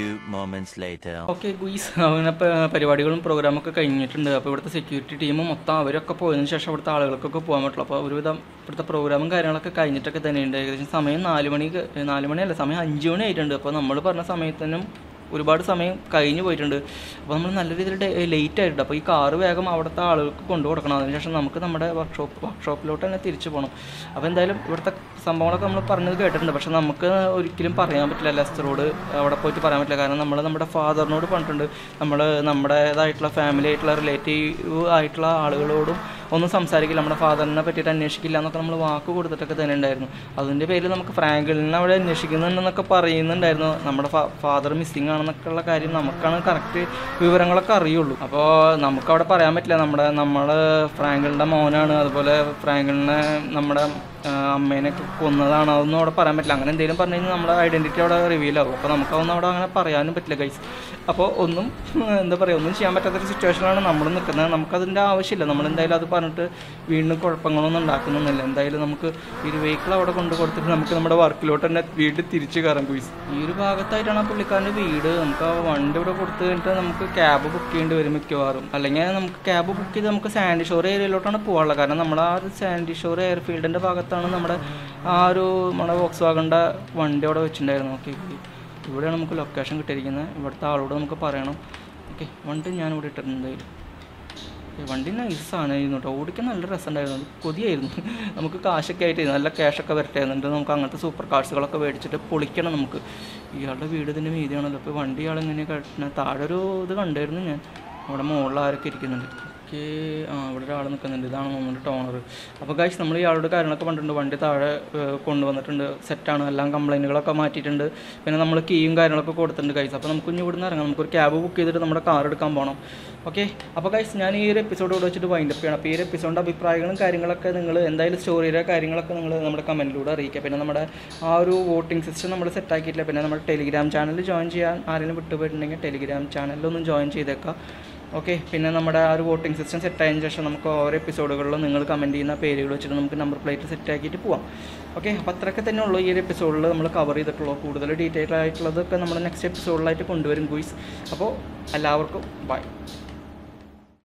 ഓക്കെ ഗുയ്സ്, അങ്ങനെ പരിപാടികളും പ്രോഗ്രാമൊക്കെ കഴിഞ്ഞിട്ടുണ്ട്. അപ്പോൾ ഇവിടുത്തെ സെക്യൂരിറ്റി ടീമും മൊത്തം അവരൊക്കെ പോയതിനു ശേഷം ഇവിടുത്തെ ആളുകൾക്കൊക്കെ പോകാൻ പറ്റുള്ളൂ. അപ്പോൾ ഒരുവിധം ഇവിടുത്തെ പ്രോഗ്രാമും കാര്യങ്ങളൊക്കെ കഴിഞ്ഞിട്ടൊക്കെ തന്നെയുണ്ട്. ഏകദേശം സമയം 4 മണിയല്ല, സമയം 5 മണി ആയിട്ടുണ്ട്. അപ്പോൾ നമ്മൾ പറഞ്ഞ സമയത്തിനും ഒരുപാട് സമയം കഴിഞ്ഞു പോയിട്ടുണ്ട്. അപ്പോൾ നമ്മൾ നല്ല രീതിയിൽ ലേറ്റ് ആയിട്ടുണ്ട്. അപ്പോൾ ഈ കാറ് വേഗം അവിടുത്തെ ആളുകൾക്ക് കൊണ്ടു കൊടുക്കണം. അതിനുശേഷം നമുക്ക് നമ്മുടെ വർക്ക്ഷോപ്പിലോട്ട് തന്നെ തിരിച്ചു പോകണം. അപ്പോൾ എന്തായാലും ഇവിടുത്തെ സംഭവങ്ങളൊക്കെ നമ്മൾ പറഞ്ഞത് കേട്ടിട്ടുണ്ട്. പക്ഷെ നമുക്ക് ഒരിക്കലും പറയാൻ പറ്റില്ല, ലെസ്റ്ററോട് അവിടെ പോയിട്ട് പറയാൻ പറ്റില്ല. കാരണം നമ്മൾ നമ്മുടെ ഫാദറിനോട് പറഞ്ഞിട്ടുണ്ട്, നമ്മുടേതായിട്ടുള്ള ഫാമിലി ആയിട്ടുള്ള റിലേറ്റീവ് ആയിട്ടുള്ള ആളുകളോടും ഒന്നും സംസാരിക്കില്ല, നമ്മുടെ ഫാദറിനെ പറ്റിയിട്ട് അന്വേഷിക്കില്ല എന്നൊക്കെ നമ്മൾ വാക്ക് കൊടുത്തിട്ടൊക്കെ തന്നെ ഉണ്ടായിരുന്നു. അതിൻ്റെ പേരിൽ നമുക്ക് ഫ്രാങ്ക്ലിനെ അവിടെ അന്വേഷിക്കുന്നുണ്ടെന്നൊക്കെ പറയുന്നുണ്ടായിരുന്നു. നമ്മുടെ ഫാദർ മിസ്സിങ് ആണെന്നൊക്കെയുള്ള കാര്യം നമുക്കാണ് കറക്റ്റ് വിവരങ്ങളൊക്കെ അറിയുള്ളൂ. അപ്പോൾ നമുക്കവിടെ പറയാൻ പറ്റില്ല നമ്മൾ ഫ്രാങ്ക്ലിൻ്റെ മോനാണ്, അതുപോലെ ഫ്രാങ്ക്ലിനെ നമ്മുടെ അമ്മേനെയൊക്കെ കൊന്നതാണ്, അതൊന്നും അവിടെ പറയാൻ പറ്റില്ല. അങ്ങനെ എന്തെങ്കിലും പറഞ്ഞു കഴിഞ്ഞാൽ നമ്മുടെ ഐഡൻറ്റിറ്റി അവിടെ റിവീൽ ആകും. അപ്പോൾ നമുക്കതൊന്നും അവിടെ അങ്ങനെ പറയാനും പറ്റില്ല ഗൈസ്. അപ്പോൾ ഒന്നും ഒന്നും ചെയ്യാൻ പറ്റാത്തൊരു സിറ്റുവേഷനിലാണ് നമ്മൾ നിൽക്കുന്നത്. നമുക്കതിൻ്റെ ആവശ്യമില്ല. നമ്മളെന്തായാലും അത് പറഞ്ഞിട്ട് വീണ്ടും കുഴപ്പങ്ങളൊന്നും ഉണ്ടാക്കുന്നൊന്നുമില്ല. എന്തായാലും നമുക്ക് ഈ ഒരു വെഹിക്കിൾ അവിടെ കൊടുത്തിട്ട് നമുക്ക് നമ്മുടെ വർക്കിലോട്ട് തന്നെ വീട് തിരിച്ച് കയറാം ഗൈസ്. ഈ ഒരു ഭാഗത്തായിട്ടാണ് ആ പുള്ളിക്കാരൻ്റെ വീട്. നമുക്ക് ആ വണ്ടി ഇവിടെ കൊടുത്തു കഴിഞ്ഞിട്ട് നമുക്ക് ക്യാബ് ബുക്ക് ചെയ്യേണ്ടി വരും മിക്കവാറും. അല്ലെങ്കിൽ നമുക്ക് ക്യാബ് ബുക്ക് ചെയ്ത് നമുക്ക് സാൻഡി ഷോർ ഏരിയയിലോട്ടാണ് പോകാനുള്ളത്. കാരണം നമ്മുടെ ആ ഒരു സാൻഡി ഷോർ എയർഫീൽഡിൻ്റെ ഭാഗത്താണ് നമ്മുടെ വോക്സ് വാഗണിൻ്റെ വണ്ടി അവിടെ വെച്ചിട്ടുണ്ടായിരുന്നു. ഓക്കെ, ഇവിടെയാണ് നമുക്ക് ലൊക്കേഷൻ കിട്ടിയിരിക്കുന്നത്. ഇവിടുത്തെ ആളോട് നമുക്ക് പറയണം. ഓക്കെ, വണ്ടി ഞാനിവിടെ ഇട്ടിട്ടുണ്ട്. എന്തായാലും വണ്ടി നൈസാണ് കേട്ടോ, ഓടിക്കാൻ നല്ല രസമുണ്ടായിരുന്നു. അത് കൊതിയായിരുന്നു. നമുക്ക് കാശൊക്കെ ആയിട്ട് നല്ല ക്യാഷൊക്കെ വരട്ടെ, എന്നിട്ട് നമുക്ക് അങ്ങനത്തെ സൂപ്പർ കാർസുകളൊക്കെ മേടിച്ചിട്ട് പൊളിക്കണം. നമുക്ക് ഇയാളുടെ വീട് ഇതിൻ്റെ വീതിയാണല്ലോ. ഇപ്പോൾ വണ്ടി ഇയാൾ എങ്ങനെയാണ് കട്ടണത്? താഴെ ഒരു ഇത് കണ്ടായിരുന്നു ഞാൻ, അവിടെ മുകളിൽ ആരൊക്കെ ഇരിക്കുന്നുണ്ട്. ഇവിടെ ഒരാൾ നിൽക്കുന്നുണ്ട്. ഇതാണ് നമ്മുടെ ടോണർ. അപ്പോൾ ഗൈസ്, നമ്മൾ ഇയാളുടെ കാര്യങ്ങളൊക്കെ പറഞ്ഞിട്ടുണ്ട്. വണ്ടി താഴെ കൊണ്ടുവന്നിട്ടുണ്ട്, സെറ്റാണ്, എല്ലാം കംപ്ലൈൻറ്റുകളൊക്കെ മാറ്റിയിട്ടുണ്ട്. പിന്നെ നമ്മൾ കീയും കാര്യങ്ങളൊക്കെ കൊടുത്തിട്ടുണ്ട് ഗൈസ്. അപ്പോൾ നമുക്ക് ഇനി ഇവിടുന്ന് ഇറങ്ങാം. നമുക്കൊരു ക്യാബ് ബുക്ക് ചെയ്തിട്ട് നമ്മുടെ കാർ എടുക്കാൻ പോകണം. ഓക്കെ, അപ്പോൾ ഗൈസ്, ഞാൻ ഈ ഒരു എപ്പിസോഡ് ഇവിടെ വെച്ചിട്ട് വൈൻഡപ്പ് ചെയ്യണം. അപ്പോൾ ഈ ഒരു എപ്പിസോഡിൻ്റെ അഭിപ്രായങ്ങളും കാര്യങ്ങളൊക്കെ നിങ്ങൾ എന്തായാലും സ്റ്റോറിയുടെ കാര്യങ്ങളൊക്കെ നിങ്ങൾ നമ്മുടെ കമൻറ്റിലൂടെ അറിയിക്കുക. പിന്നെ നമ്മുടെ ആ ഒരു വോട്ടിംഗ് സിസ്റ്റം നമ്മൾ സെറ്റാക്കിയിട്ടില്ല. പിന്നെ നമ്മുടെ ടെലിഗ്രാം ചാനൽ ജോയിൻ ചെയ്യാൻ ആരെങ്കിലും വിട്ടുപോയിട്ടുണ്ടെങ്കിൽ ടെലിഗ്രാം ചാനലിലൊന്നും ജോയിൻ ചെയ്തേക്കാം. ഓക്കെ, പിന്നെ നമ്മുടെ ആ ഒരു വോട്ടിംഗ് സിസ്റ്റം സെറ്റായതിനു ശേഷം നമുക്ക് ഓരോ എപ്പിസോഡുകളിലും നിങ്ങൾ കമൻറ്റ് ചെയ്യുന്ന പേരുകൾ വെച്ചിട്ട് നമുക്ക് നമ്പർ പ്ലേറ്റ് സെറ്റാക്കിയിട്ട് പോവാം. ഓക്കെ, അപ്പോൾ അത്രയൊക്കെ തന്നെ ഉള്ളൂ ഈ ഒരു എപ്പിസോഡിൽ നമ്മൾ കവർ ചെയ്തിട്ടുള്ളൂ. കൂടുതൽ ഡീറ്റെയിൽ ആയിട്ടുള്ളതൊക്കെ നമ്മൾ നെക്സ്റ്റ് എപ്പിസോഡിലായിട്ട് കൊണ്ടുവരും ഗുയ്സ്. അപ്പോൾ എല്ലാവർക്കും ബൈ.